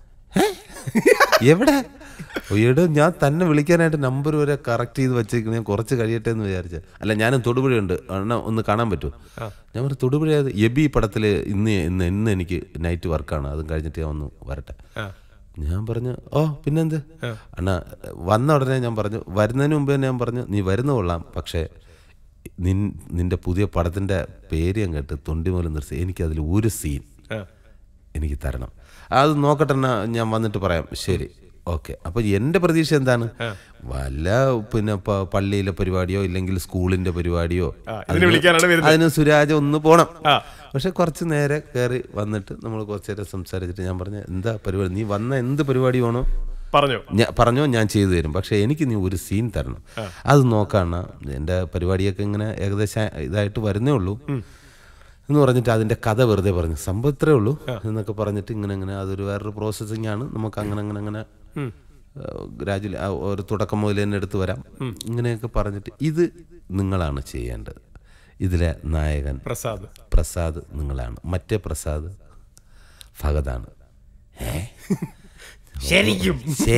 എവിടെ? എടോ, ഞാൻ തന്നെ വിളിക്കാനായിട്ട് നമ്പർ വരെ കറക്റ്റ് ചെയ്ത് വെച്ചേക്കണേ, കുറച്ച് കഴിയട്ടെ എന്ന് വിചാരിച്ച. അല്ല, ഞാനും തൊടുപുഴയുണ്ട്, അണ്ണ ഒന്ന് കാണാൻ പറ്റുമോ? ഞാൻ പറഞ്ഞു തൊടുപുഴ എബി പടത്തിൽ ഇന്ന് എനിക്ക് നൈറ്റ് വർക്കാണ്, അതും കഴിഞ്ഞിട്ട് ഞാൻ ഒന്ന് വരട്ടെ. ഞാൻ പറഞ്ഞു ഓ പിന്നെന്ത് അണ്ണാ. വന്ന ഉടനെ ഞാൻ പറഞ്ഞു, വരുന്നതിന് മുമ്പേ ഞാൻ പറഞ്ഞു നീ വരുന്ന കൊള്ളാം, പക്ഷേ നിന്റെ പുതിയ പടത്തിൻ്റെ പേര് ഞാൻ കേട്ട് തൊണ്ടിമൂലം നിർത്തി, എനിക്കതിൽ ഒരു സീൻ എനിക്ക് തരണം. അത് നോക്കട്ടെ ഞാൻ വന്നിട്ട് പറയാം. ശരി, ഓക്കെ. അപ്പോൾ എൻ്റെ പ്രതീക്ഷ എന്താണ്? വല്ല പിന്നെ പള്ളിയിലെ പരിപാടിയോ ഇല്ലെങ്കിൽ സ്കൂളിൻ്റെ പരിപാടിയോ അതിന് സുരാജ് ഒന്ന് പോകണം. പക്ഷെ കുറച്ച് നേരെ കയറി വന്നിട്ട് നമ്മൾ കുറച്ച് നേരം സംസാരിച്ചിട്ട് ഞാൻ പറഞ്ഞു എന്താ പരിപാടി, നീ വന്ന എന്ത് പരിപാടി വേണോ പറഞ്ഞോ, ഞാൻ ചെയ്തു തരും, പക്ഷെ എനിക്ക് നീ ഒരു സീൻ തരണം. അത് നോക്കാണ് എൻ്റെ പരിപാടിയൊക്കെ ഇങ്ങനെ ഏകദേശം ഇതായിട്ട് വരുന്നേ ഉള്ളൂ എന്ന് പറഞ്ഞിട്ട് അതിൻ്റെ കഥ വെറുതെ പറഞ്ഞു, സംഭവം ഇത്രേ ഉള്ളൂ എന്നൊക്കെ പറഞ്ഞിട്ട് ഇങ്ങനെ അതൊരു വേറൊരു പ്രോസസ്സിങ് ആണ്, നമുക്ക് അങ്ങനെ ഗ്രാജുവലി ഒരു തുടക്കം മുതൽ തന്നെ എടുത്ത് വരാം ഇങ്ങനെയൊക്കെ പറഞ്ഞിട്ട് ഇത് നിങ്ങളാണ് ചെയ്യേണ്ടത്. ഇതിലെ നായകൻ പ്രസാദ് നിങ്ങളാണ്, മറ്റേ പ്രസാദ് ഫഹദാണ്. ശരിക്കും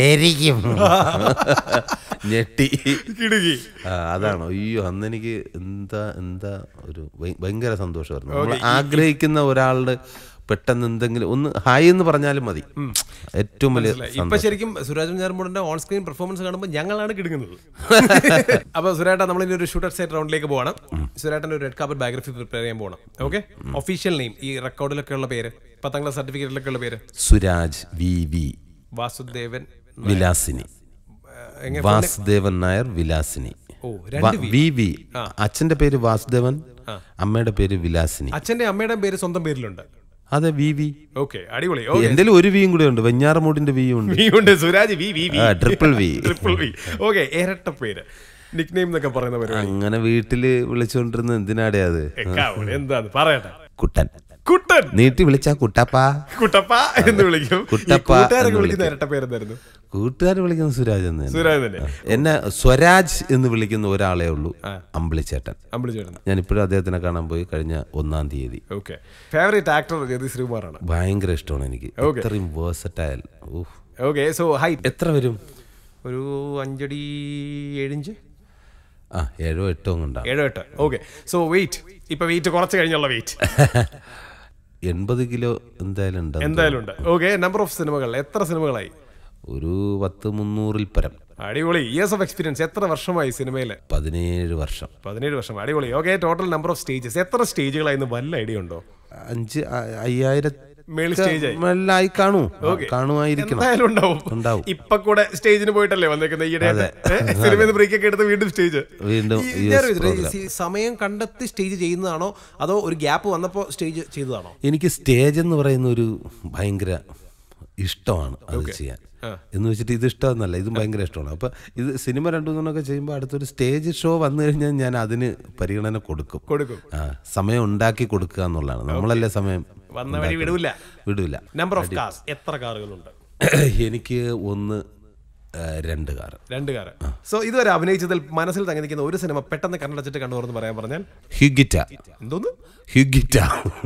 ഞെട്ടി അതാണ്. അയ്യോ, അന്നെനിക്ക് എന്താ ഒരു ഭയങ്കര സന്തോഷമായിരുന്നു. നമ്മൾ ആഗ്രഹിക്കുന്ന ഒരാളുടെ പെട്ടെന്ന് എന്തെങ്കിലും ഒന്ന് ഹായ് എന്ന് പറഞ്ഞാലും മതി, ഏറ്റവും വലിയ ഇപ്പൊ ശരിക്കും സുരാജ് വെഞ്ഞാറമൂടിന്റെ ഓൺ സ്ക്രീൻ പെർഫോമൻസ് കാണുമ്പോൾ ഞങ്ങളാണ് കിടക്കുന്നത്. അപ്പൊ സുരേട്ട നമ്മളിനി ഒരു ഷൂട്ടർ സൈറ്റ് റൗണ്ടിലേക്ക് പോകണം. സുരേട്ടന്റെ ഒരു റെഡ് കാർപ്പറ്റ് ബയോഗ്രഫി പ്രിപ്പയർ ചെയ്യാൻ പോകണം. ഓക്കെ, ഒഫീഷ്യൽ നെയിം, ഈ റെക്കോർഡിലൊക്കെ ഉള്ള പേര്, 10ാം ക്ലാസ് സർട്ടിഫിക്കറ്റിലൊക്കെ ഉള്ള പേര്? സുരാജ് വി വാസുദേവൻ വിലാസിനി. വാസുദേവൻ നായർ വിലാസിനി. വി. അച്ഛന്റെ പേര് വാസുദേവൻ, അമ്മയുടെ പേര് വിലാസിനി. അച്ഛന്റെ അമ്മയുടെ പേര് സ്വന്തം പേരിലുണ്ട്. അതെ, വി. ഓക്കെ, അടിപൊളി. എന്തെങ്കിലും ഒരു വിയും കൂടെ ഉണ്ട്, വെഞ്ഞാറമൂടിന്റെ വിയും ഉണ്ട്. Suraj V. Triple V. Okay, ഇരട്ട പേര്, നിക് നെയിം എന്നൊക്കെ പറയുന്ന പേര്. അങ്ങനെ വീട്ടില് വിളിച്ചോണ്ടിരുന്ന എന്തിനാടേ അത്? എന്താന്ന് പറയട്ടെ. കുട്ടൻ. കുട്ടൻ നീട്ടി വിളിച്ചാ കുട്ടപ്പാ എന്ന് വിളിക്കും. കൂട്ടുകാരൊക്കെ വിളിക്കുന്ന ഇരട്ട പേരെന്തായിരുന്നു? കൂട്ടുകാർ വിളിക്കുന്ന സുരാജ് തന്നെ. എന്നെ സ്വരാജ് എന്ന് വിളിക്കുന്ന ഒരാളേ ഉള്ളൂ, അമ്പിളിച്ചേട്ടൻ. ഞാൻ ഇപ്പോഴും അദ്ദേഹത്തിനെ കാണാൻ പോയി കഴിഞ്ഞ 1-ാം തീയതി. ഫേവറേറ്റ് ആക്ടർ ശ്രീകുമാറാണ്. ഭയങ്കര ഇഷ്ടമാണ് എനിക്ക്, ഇത്രയും വേഴ്സറ്റൈൽ. ഓക്കെ, സോ ഹൈറ്റ് എത്ര വരും? ഒരു 5 അടി 7 ഇഞ്ച്. 7 8 കൊണ്ടാണ്. 7 8. ഓക്കെ, സോ വെയിറ്റ്, ഇപ്പൊ വെയിറ്റ് കുറച്ച് കഴിഞ്ഞുള്ള വെയിറ്റ് 80 കിലോ എന്തായാലും ഉണ്ട്. ഓക്കെ, നമ്പർ ഓഫ് സിനിമകൾ, എത്ര സിനിമകളായി? ഒരു 10-300-ൽ പരം. അടിപൊളി. ഇയേഴ്സ് ഓഫ് എക്സ്പീരിയൻസ്, എത്ര വർഷമായി സിനിമയിൽ? 17 വർഷം. 17 വർഷം, അടിപൊളി. Okay, total number of stages, എത്ര സ്റ്റേജുകളായിരുന്നു? വല്ല ഐഡിയ ഉണ്ടോ? 5,000 ായി കാണുമായിരിക്കണം. ഉണ്ടാവും. ഇപ്പൊ കൂടെ സ്റ്റേജിന് പോയിട്ടല്ലേ വന്നേക്കുന്നത്? ഈയിടെ സിനിമ ബ്രേക്ക് ഒക്കെ എടുത്ത് വീണ്ടും സ്റ്റേജ്. സമയം കണ്ടെത്തി സ്റ്റേജ് ചെയ്യുന്നതാണോ അതോ ഒരു ഗ്യാപ്പ് വന്നപ്പോ സ്റ്റേജ് ചെയ്തതാണോ? എനിക്ക് സ്റ്റേജ് എന്ന് പറയുന്ന ഒരു ഭയങ്കര ഇഷ്ടമാണ് അത് ചെയ്യാൻ. എന്ന് വെച്ചിട്ട് ഇത് ഇഷ്ടമെന്നല്ല, ഇതും ഭയങ്കര ഇഷ്ടമാണ്. അപ്പോൾ ഇത് സിനിമ 2-3 ചെയ്യുമ്പോൾ അടുത്തൊരു സ്റ്റേജ് ഷോ വന്നു കഴിഞ്ഞാൽ ഞാൻ അതിന് പരിഗണന കൊടുക്കും. സമയം ഉണ്ടാക്കി കൊടുക്കുക എന്നുള്ളതാണ്. നമ്മളല്ലേ സമയം വിടൂല. നമ്പർ ഓഫ് കാർസ്, എത്ര കാറുകളുണ്ട്? എനിക്ക് 2 കാർ. സോ ഇതുവരെ അഭിനയിച്ചതിൽ മനസ്സിൽ തങ്ങി നിൽക്കുന്ന ഒരു സിനിമ പെട്ടെന്ന് കണ്ണടച്ചിട്ട് കണ്ണൂർന്ന് പറയാൻ പറഞ്ഞാൽ? ഹ്യൂഗിറ്റ. എന്തോന്ന്? ഹ്യൂഗിറ്റ.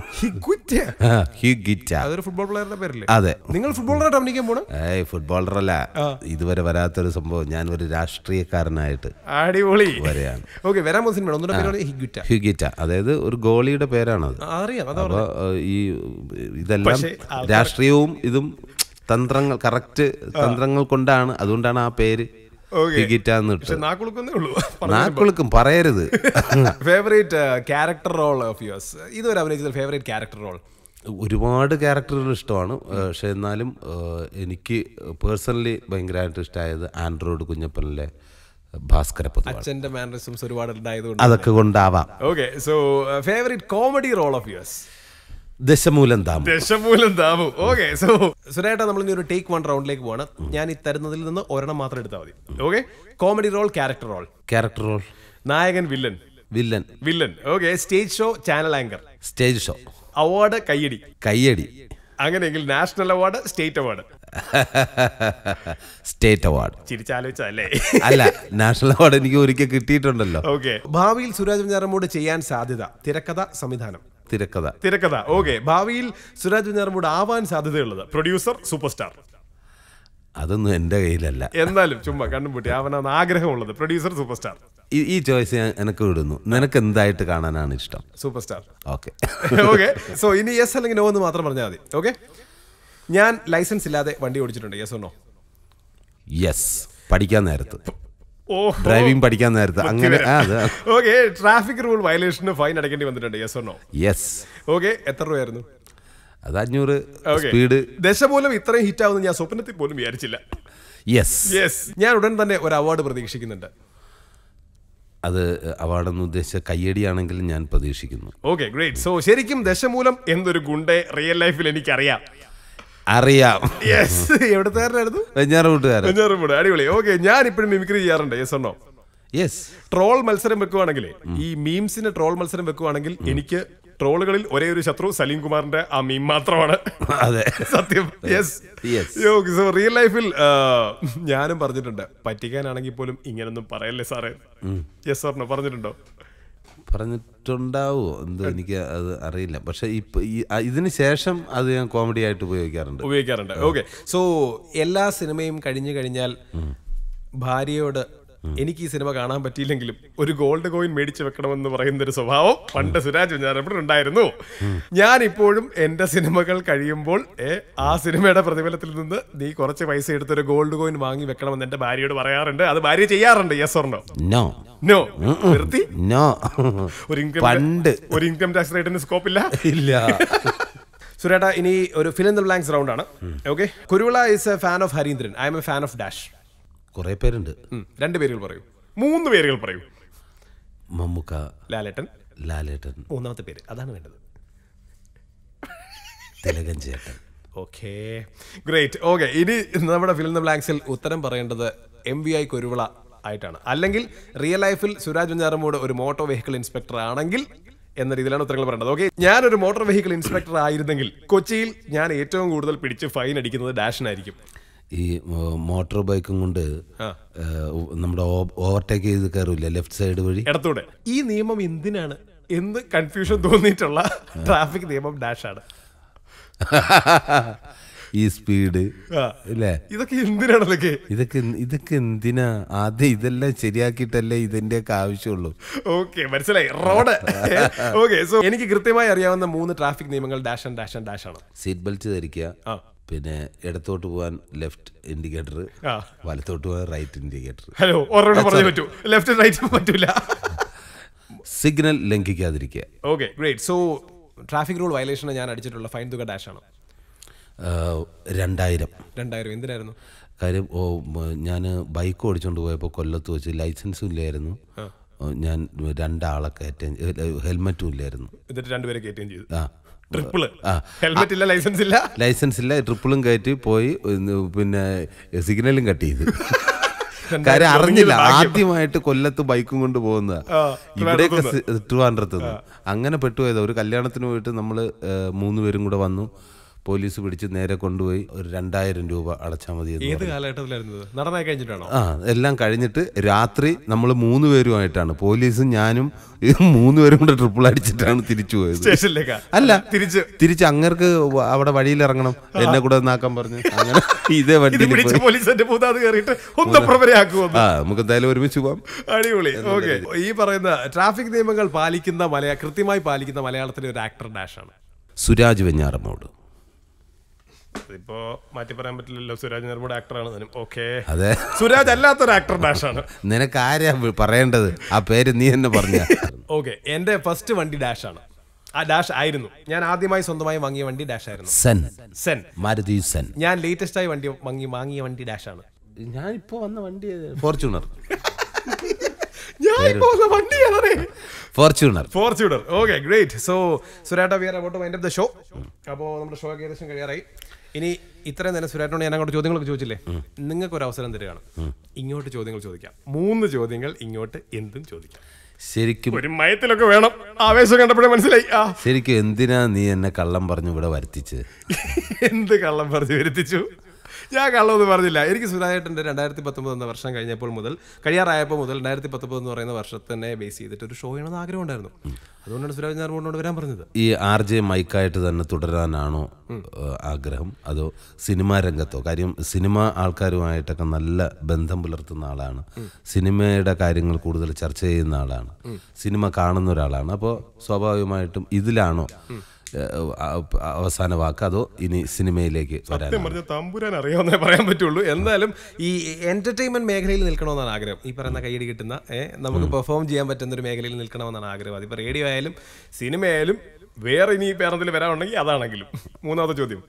അതൊരു ഫുട്ബോൾ പ്ലെയറിന്റെ പേരല്ലേ? അതെ. നിങ്ങൾ ഫുട്ബോളറായിട്ട് അഭിനയിക്കാൻ പോണോ? ഫുട്ബോളറല്ല, ഇതുവരെ വരാത്തൊരു സംഭവം. ഞാൻ ഒരു രാഷ്ട്രീയക്കാരനായിട്ട്. അടിപൊളി. വരെയാണ്. ഓക്കെ, വരാൻ പോകുന്ന സിനിമ ഒന്നുകൂടെ പേരാണ് ഹ്യൂഗിറ്റ. അതായത് ഒരു ഗോളിയുടെ പേരാണത്. അറിയാം. അപ്പോൾ ഈ ഇതെല്ലാം രാഷ്ട്രീയവും ഇതും തന്ത്രങ്ങൾ, കറക്റ്റ് തന്ത്രങ്ങൾ കൊണ്ടാണ്, അതുകൊണ്ടാണ് ആ പേര് നാക്കുളുക്കും പറയരുത്. Favourite character role of yours, ഇതുവരെ അഭിനയിച്ചത് ഫേവറേറ്റ് ക്യാരക്ടർ റോൾ? ഒരുപാട് ക്യാരക്ടറുകൾ ഇഷ്ടമാണ്. പക്ഷെ എന്നാലും എനിക്ക് പേഴ്സണലി ഭയങ്കരമായിട്ട് ഇഷ്ടമായത് ആൻഡ്രോയിഡ് കുഞ്ഞപ്പനിലെ ഭാസ്കരപ്പുത്ര. അച്ഛന്റെ മാനറിസംസ് ഒരുപാട് ഉണ്ടായതുകൊണ്ട് അതൊക്കെ കൊണ്ടാവാം. Okay, so favourite comedy role of yours? Dashamoolam Damu. Okay, so സുരേട്ട നമ്മളിനി ഒരു ടേക്ക് 1 റൗണ്ടിലേക്ക് പോവാണ്. ഞാൻ ഈ തരുന്നതിൽ നിന്ന് ഒരെണ്ണം മാത്രം എടുത്താൽ മതി. Okay, comedy role, character role. നായകൻ, വില്ലൻ. Okay, stage show, channel anchor. Stage show. Award, കയ്യടി. അങ്ങനെയെങ്കിൽ നാഷണൽ അവാർഡ്, സ്റ്റേറ്റ് അവാർഡ്. ചിരിച്ചാലോചിച്ചല്ലേ? അല്ല, നാഷണൽ അവാർഡ് എനിക്ക് ഒരിക്കൽ കിട്ടിയിട്ടുണ്ടല്ലോ. ഓക്കെ, ഭാവിയിൽ സുരാജ് വെഞ്ഞാറമൂട് ചെയ്യാൻ സാധ്യത? തിരക്കഥ, സംവിധാനം? തിരക്കഥ. ഓക്കെ, ഭാവിയിൽ സുരാജ് വെഞ്ഞാറമൂട് ആവാൻ സാധ്യതയുള്ളത്? Producer, super star? അതൊന്നും എന്റെ കയ്യിലല്ല. എന്നാലും ചുമ്മാ കണ്ണും പൂട്ടി ആവാനാണ് ആഗ്രഹമുള്ളത്? Producer, super star? ഈ ചോയ്സ് എനിക്ക് വിടുന്നു. നിനക്ക് എന്തായിട്ട് കാണാനാണ് ഇഷ്ടം? Super star. ഓക്കെ. സോ ഇനി യെസ് അല്ലെങ്കിൽ നോ എന്ന് മാത്രം പറഞ്ഞാൽ മതി. ഓക്കെ, ഞാൻ ലൈസൻസ് ഇല്ലാതെ വണ്ടി ഓടിച്ചിട്ടുണ്ട്? Yes or no? യെസ്. പഠിക്കാൻ നേരത്ത്, ഡ്രൈവിംഗ് പഠിക്കാൻ നേരത്ത്. അങ്ങനെ. ഓക്കെ, ട്രാഫിക് റൂൾ വയലേഷന് ഫൈൻ അടയ്ക്കേണ്ടി വന്നിട്ടുണ്ട്? Yes or no? Yes. Okay, എത്ര രൂപയായിരുന്നു? അത് 500 സ്പീഡ്. ദശമൂലം ഇത്രയും ഹിറ്റ് ആവുമെന്ന് ഞാൻ സ്വപ്നത്തിൽ പോലും വിചാരിച്ചില്ല. യെസ്. ഞാൻ ഉടൻ തന്നെ ഒരു അവാർഡ് പ്രതീക്ഷിക്കുന്നുണ്ട്. അത് അവാർഡെന്ന് ഉദ്ദേശിച്ച കയ്യടിയാണെങ്കിൽ ഞാൻ പ്രതീക്ഷിക്കുന്നു. Okay, great. സോ ശരിക്കും ദശമൂലം എന്നൊരു ഗുണ്ടെ റിയൽ ലൈഫിൽ എനിക്കറിയാം. യെസ്. എവിടത്തുകാരനായിരുന്നു? വെഞ്ഞാറമൂട്. അടിപൊളി. ഓക്കെ, ഞാൻ ഇപ്പോഴും മിമിക്രി ചെയ്യാറുണ്ട്? Yes or no? Yes. Troll മത്സരം വെക്കുവാണെങ്കിൽ, ഈ മീംസിന് ട്രോൾ മത്സരം വെക്കുവാണെങ്കിൽ എനിക്ക് ട്രോളുകളിൽ ഒരേ ഒരു ശത്രു സലീം കുമാറിന്റെ ആ മീം മാത്രമാണ്. അതെ, സത്യം. യെസ്. സോ റിയൽ ലൈഫിൽ ഞാനും പറഞ്ഞിട്ടുണ്ട്, പറ്റിക്കാനാണെങ്കിൽ പോലും ഇങ്ങനൊന്നും പറയല്ലേ സാറേ? Yes or no? പറഞ്ഞിട്ടുണ്ടാവോ എന്തോ, എനിക്ക് അത് അറിയില്ല. പക്ഷെ ഇപ്പൊ ഇതിന് ശേഷം അത് ഞാൻ കോമഡി ആയിട്ട് ഉപയോഗിക്കാറുണ്ട്. ഓക്കെ, സോ എല്ലാ സിനിമയും കഴിഞ്ഞു കഴിഞ്ഞാൽ ഭാര്യയോട് എനിക്ക് ഈ സിനിമ കാണാൻ പറ്റിയില്ലെങ്കിലും ഒരു ഗോൾഡ് കോയിൻ മേടിച്ചു വെക്കണമെന്ന് പറയുന്നൊരു സ്വഭാവം പണ്ട് സുരാജ് വെഞ്ഞാറമൂട് ഉണ്ടായിരുന്നു. ഞാൻ ഇപ്പോഴും എന്റെ സിനിമകൾ കഴിയുമ്പോൾ ആ സിനിമയുടെ പ്രതിഫലത്തിൽ നിന്ന് നീ കുറച്ച് പൈസ എടുത്തൊരു ഗോൾഡ് കോയിൻ വാങ്ങി വെക്കണമെന്ന് എന്റെ ഭാര്യയോട് പറയാറുണ്ട്. അത് ഭാര്യ ചെയ്യാറുണ്ട്. Yes or no? No. No. നിർത്തി. നോ. ഒരു ഇൻകം ടാക്സ് റേറ്റിന് സ്കോപ്പ് ഇല്ല. ഇല്ല. സുരേട്ട, ഇനി ഒരു fill in the blanks round ആണ്. Okay. Kuruvila is a fan of Harindran. I am a fan of dash. കുറെ പേരുണ്ട്. 2 പേരുകൾ പറയൂ. 3 പേരുകൾ പറയൂ. മമ്മൂക്ക, ലാലേട്ടൻ. മൂന്നാമത്തെ പേര് അതാണ് വേണ്ടത്. തിലകൻ ചേട്ടൻ. Okay, great. ഓക്കെ, ഇനി നമ്മുടെ ഫിൽ ഇൻ ദ ബ്ലാങ്ക്സിൽ ഉത്തരം പറയേണ്ടത് MVI കുരുവിള ആയിട്ടാണ്. അല്ലെങ്കിൽ റിയൽ ലൈഫിൽ സുരാജ് വെഞ്ഞാറമൂട് ഒരു മോട്ടോർ വെഹിക്കിൾ ഇൻസ്പെക്ടർ ആണെങ്കിൽ എന്ന രീതിയിലാണ് ഉത്തരങ്ങൾ പറയേണ്ടത്. ഓക്കെ, ഞാനൊരു മോട്ടോർ വെഹിക്കിൾ ഇൻസ്പെക്ടർ ആയിരുന്നെങ്കിൽ കൊച്ചിയിൽ ഞാൻ ഏറ്റവും കൂടുതൽ പിടിച്ച് ഫൈൻ അടിക്കുന്നത് ഡാഷിനായിരിക്കും. ഈ മോട്ടോർ ബൈക്കും കൊണ്ട് നമ്മുടെ ഓവർടേക്ക് ചെയ്ത് കയറില്ല ലെഫ്റ്റ് സൈഡ് വഴി ഇടത്തൂടെ. ഈ നിയമം എന്തിനാണ് എന്ന് കൺഫ്യൂഷൻ തോന്നിയിട്ടുള്ള ട്രാഫിക് നിയമം ഡാഷാണ്. ഈ സ്പീഡ് അല്ലേ, ഇതൊക്കെ എന്തിനാണ്? ഇതൊക്കെ എന്തിനാ? ആദ്യം ഇതെല്ലാം ശരിയാക്കിയിട്ടല്ലേ ഇതിന്റെയൊക്കെ ആവശ്യമുള്ളൂ. ഓക്കെ, മനസ്സിലായി. റോഡ്. ഓക്കെ, സോ എനിക്ക് കൃത്യമായി അറിയാവുന്ന 3 ട്രാഫിക് നിയമങ്ങൾ dash and dash and dash ആണ്. സീറ്റ് ബെൽറ്റ് ധരിക്കുക, പിന്നെ ഇടത്തോട്ട് പോകാൻ ലെഫ്റ്റ് ഇൻഡിക്കേറ്റർ, വലത്തോട്ട് പോകാൻ റൈറ്റ് ഇൻഡിക്കേറ്റർ. ഹലോ, പറഞ്ഞു പറ്റൂ, ലെഫ്റ്റ് റൈറ്റ് പറ്റൂല. സിഗ്നൽ ലംഘിക്കാതിരിക്കുക. Okay, great. So traffic rule വയലേഷന് ഞാൻ അടിച്ചിട്ടുള്ള ഫൈൻ തുക ഡാഷ് ആണ്. 2000. എന്തിനായിരുന്നു കാര്യം? ഞാൻ ബൈക്ക് ഓടിച്ചോണ്ട് പോയപ്പോൾ കൊല്ലത്ത് വെച്ച് ലൈസൻസും ഇല്ലായിരുന്നു, ഞാൻ 2 ആളെ കയറ്റം, ഹെൽമെറ്റും ഇല്ലായിരുന്നു. എന്നിട്ട് 2 പേരെ കയറ്റുകയും ചെയ്തു. ഹെൽമെറ്റ് ഇല്ല, ലൈസൻസ് ഇല്ല, ട്രിപ്പിളും കയറ്റി പോയി, പിന്നെ സിഗ്നലും കട്ട് ചെയ്തു. കാര്യം അറിഞ്ഞില്ല, ആദ്യമായിട്ട് കൊല്ലത്ത് ബൈക്കും കൊണ്ട് പോകുന്ന, ഇവിടെയൊക്കെ ട്രിവാൻഡ്രത്ത് നിന്ന് അങ്ങനെ പെട്ടുപോയത്. ഒരു കല്യാണത്തിന് പോയിട്ട് നമ്മൾ 3 പേരും കൂടെ വന്നു, പോലീസ് പിടിച്ച് നേരെ കൊണ്ടുപോയി ഒരു 2000 രൂപ അടച്ചാൽ മതി. ഏത് കാലഘട്ടത്തിലായിരുന്നു? നടനായി കഴിഞ്ഞിട്ടാണോ? എല്ലാം കഴിഞ്ഞിട്ട് രാത്രി നമ്മൾ 3 പേരുമായിട്ടാണ്, പോലീസും ഞാനും 3 പേരും കൂടെ ട്രിപ്പിൾ അടിച്ചിട്ടാണ് തിരിച്ചു പോയത്. അല്ല, തിരിച്ച് അങ്ങർക്ക് അവിടെ വഴിയിൽ ഇറങ്ങണം, എന്നെ കൂടെ നാക്കാൻ പറഞ്ഞു. അങ്ങനെ ഇതേ വണ്ടി നമുക്ക് എന്തായാലും ഒരുമിച്ച് പോവാം. അടിപൊളി. ഓക്കെ, ഈ പറയുന്ന ട്രാഫിക് നിയമങ്ങൾ പാലിക്കുന്ന കൃത്യമായി പാലിക്കുന്ന മലയാളത്തിലെ ഒരു ആക്ടർ ഡാഷ് ആണ്. സുരാജ് വെഞ്ഞാറമൂട്. ഇപ്പോ മാറ്റി പറയാൻ പറ്റില്ലല്ലോ, സുരാജ് വെഞ്ഞാറമൂട് ആക്ടറാണ്. ഓക്കെ, അതെ. സുരാജ് അല്ലാത്തൊരു ആക്ടർ ഡാഷ് ആണ്. നിനക്ക് ആരാ പറയേണ്ടത്? ആ പേര് നീ തന്നെ പറഞ്ഞ. ഓക്കെ, എന്റെ ഫസ്റ്റ് വണ്ടി ഡാഷ് ആണ്. ആ ഡാഷ് ആയിരുന്നു. ഞാൻ ആദ്യമായി സ്വന്തമായി വാങ്ങിയ വണ്ടി ഡാഷ് ആയിരുന്നു. സെൻ. മാരുതി സെൻ. ഞാൻ ലേറ്റസ്റ്റ് ആയി വാങ്ങിയ വണ്ടി ഡാഷ് ആണ്. ഞാൻ ഇപ്പോ വന്ന വണ്ടി Fortuner. Fortuner. Okay, great. So സുരാട്ട, we are about to wind up the show. അപ്പോൾ നമ്മുടെ ഷോ ഏകദേശം കഴിയാറായി. ഇനി ഇത്രയും തന്നെ സുരാട്ടനോട് ഞാൻ അങ്ങോട്ട് ചോദ്യങ്ങളൊക്കെ ചോദിച്ചില്ലേ, നിങ്ങൾക്ക് ഒരു അവസരം തരികയാണ്. ഇങ്ങോട്ട് ചോദ്യങ്ങൾ ചോദിക്കാം. 3 ചോദ്യങ്ങൾ ഇങ്ങോട്ട് എന്തും ചോദിക്കാം. ശരിക്കും ഒരു മയത്തിലൊക്കെ വേണം. ആവേശം കണ്ടപ്പോഴേ മനസ്സിലായി. ശരിക്കും എന്തിനാ നീ എന്നെ കള്ളം പറഞ്ഞു ഇവിടെ വരുത്തിച്ച്? എന്ത് കള്ളം പറഞ്ഞു വരുത്തിച്ചു? ഞാൻ കള്ളമൊന്നും പറഞ്ഞില്ല. എനിക്ക് സുരാജേട്ടൻ്റെ 2019 എന്ന വർഷം കഴിയാറായപ്പോൾ മുതൽ 2019 എന്ന് പറയുന്ന വർഷത്തിനെ ബേസ് ചെയ്തിട്ട് ഒരു ഷോ ചെയ്യണമെന്ന് ആഗ്രഹം ഉണ്ടായിരുന്നു. അതുകൊണ്ടാണ് സുരാജ് വെഞ്ഞാറമൂടിനോട് വരാൻ പറഞ്ഞത്. ഈ RJ മൈക്കായിട്ട് തന്നെ തുടരാനാണോ ആഗ്രഹം, അതോ സിനിമാ രംഗത്തോ? കാര്യം സിനിമ ആൾക്കാരുമായിട്ടൊക്കെ നല്ല ബന്ധം പുലർത്തുന്ന ആളാണ്, സിനിമയുടെ കാര്യങ്ങൾ കൂടുതൽ ചർച്ച ചെയ്യുന്ന ആളാണ്, സിനിമ കാണുന്ന ഒരാളാണ്. അപ്പോൾ സ്വാഭാവികമായിട്ടും ഇതിലാണോ അവസാന വാക്ക്, അതോ ഇനി സിനിമയിലേക്ക് വരാൻ? തമ്പുരാൻ അറിയാവുന്നേ പറയാൻ പറ്റുള്ളൂ. എന്തായാലും ഈ എന്റർടൈൻമെന്റ് മേഖലയിൽ നിൽക്കണമെന്നാണ് ആഗ്രഹം. ഈ പറയുന്ന കൈയടി കിട്ടുന്ന നമുക്ക് പെർഫോം ചെയ്യാൻ പറ്റുന്ന ഒരു മേഖലയിൽ നിൽക്കണമെന്നാണ് ആഗ്രഹം. അതിപ്പോൾ റേഡിയോ ആയാലും സിനിമയായാലും വേറെ ഇനി പേരെന്തെങ്കിലും വരാനുണ്ടെങ്കിൽ അതാണെങ്കിലും. 3ാമത്തെ ചോദ്യം.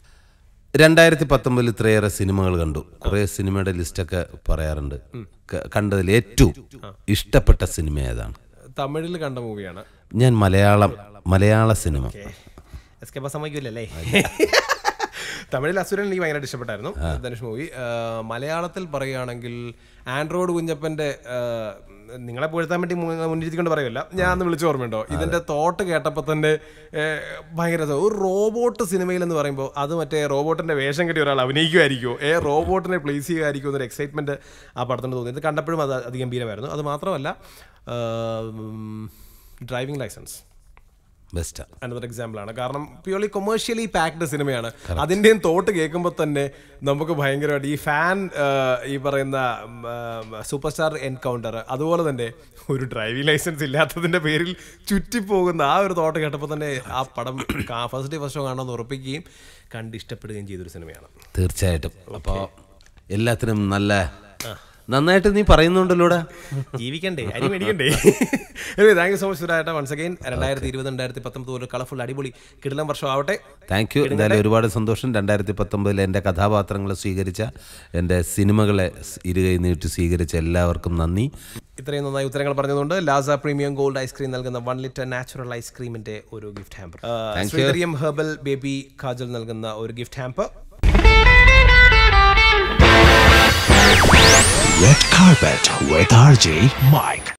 2019 ഇത്രയേറെ സിനിമകൾ കണ്ടു. കുറെ സിനിമയുടെ ലിസ്റ്റൊക്കെ പറയാറുണ്ട്. കണ്ടതിൽ ഏറ്റവും ഇഷ്ടപ്പെട്ട സിനിമ ഏതാണ്? തമിഴിൽ കണ്ട മൂവിയാണ് ഞാൻ. മലയാള സിനിമ സമ്മതിക്കില്ലല്ലേ? തമിഴിൽ അസുരൻ എനിക്ക് ഭയങ്കരമായിട്ട് ഇഷ്ടപ്പെട്ടായിരുന്നു, ധനുഷ് മൂവി. മലയാളത്തിൽ പറയുകയാണെങ്കിൽ ആൻഡ്രോയിഡ് കുഞ്ഞപ്പൻ്റെ, നിങ്ങളെ പൊഴുത്താൻ വേണ്ടി മുന്നിരുത്തിക്കൊണ്ട് പറയുമല്ല, ഞാൻ അന്ന് വിളിച്ച് ഓർമ്മയുണ്ടോ? ഇതിൻ്റെ തോട്ട് കേട്ടപ്പോൾ തന്നെ ഭയങ്കര ഒരു റോബോട്ട് സിനിമയിൽ എന്ന് പറയുമ്പോൾ അത് മറ്റേ റോബോട്ടിൻ്റെ വേഷം കെട്ടി ഒരാൾ അഭിനയിക്കുമായിരിക്കുമോ, റോബോട്ടിനെ പ്ലേസ് ചെയ്യുമായിരിക്കും എന്നൊരു എക്സൈറ്റ്മെൻറ്റ് ആ പടത്തിന് തോന്നിയത്. കണ്ടപ്പോഴും അത് അതിഗംഭീരമായിരുന്നു. അത് മാത്രമല്ല ഡ്രൈവിംഗ് ലൈസൻസ് ബെസ്റ്റാണ്. അനദർ എക്സാമ്പിൾ ആണ്. കാരണം പ്യൂർലി കൊമേഴ്ഷ്യലി പാക്ഡ് സിനിമയാണ്. അതിൻ്റെയും തോട്ട് കേൾക്കുമ്പോൾ തന്നെ നമുക്ക് ഭയങ്കരമായിട്ട് ഈ ഫാൻ ഈ പറയുന്ന സൂപ്പർ സ്റ്റാർ എൻകൗണ്ടർ, അതുപോലെ തന്നെ ഒരു ഡ്രൈവിംഗ് ലൈസൻസ് ഇല്ലാത്തതിൻ്റെ പേരിൽ ചുറ്റിപ്പോകുന്ന ആ ഒരു തോട്ട് കേട്ടപ്പോൾ തന്നെ ആ പടം ഫസ്റ്റ് ഷോ കാണാമെന്ന് ഉറപ്പിക്കുകയും കണ്ട് ഇഷ്ടപ്പെടുകയും ചെയ്തൊരു സിനിമയാണ്. തീർച്ചയായിട്ടും. അപ്പോൾ എല്ലാത്തിനും നന്നായിട്ട് നീ പറയുന്നുണ്ടല്ലോടാ, ജീവിക്കണ്ടേ, അരി മേടിക്കണ്ടേ. താങ്ക് യു സോ മച്ച് സുരാജേട്ടാ വൺസ് അഗൈൻ. 2020-2019 ഒരു കളർഫുൾ അടിപൊളി കിടിലം വർഷം ആവട്ടെ. Thank you. എന്തായാലും ഒരുപാട് സന്തോഷം. 2019 എൻ്റെ കഥാപാത്രങ്ങളെ സ്വീകരിച്ച, എൻ്റെ സിനിമകളെ ഇരുകൈ നീട്ടി സ്വീകരിച്ച എല്ലാവർക്കും നന്ദി. ഇത്രയും നന്നായി ഉത്തരങ്ങൾ പറഞ്ഞതുകൊണ്ട് ലാസ പ്രീമിയം ഗോൾഡ് ഐസ്ക്രീം നൽകുന്ന 1 ലിറ്റർ നാച്ചുറൽ ഐസ്ക്രീമിന്റെ ഒരു gift hamper, Sreedhareeyam herbal baby kajal നൽകുന്ന ഒരു gift hamper, Red Carpet with RJ Mike.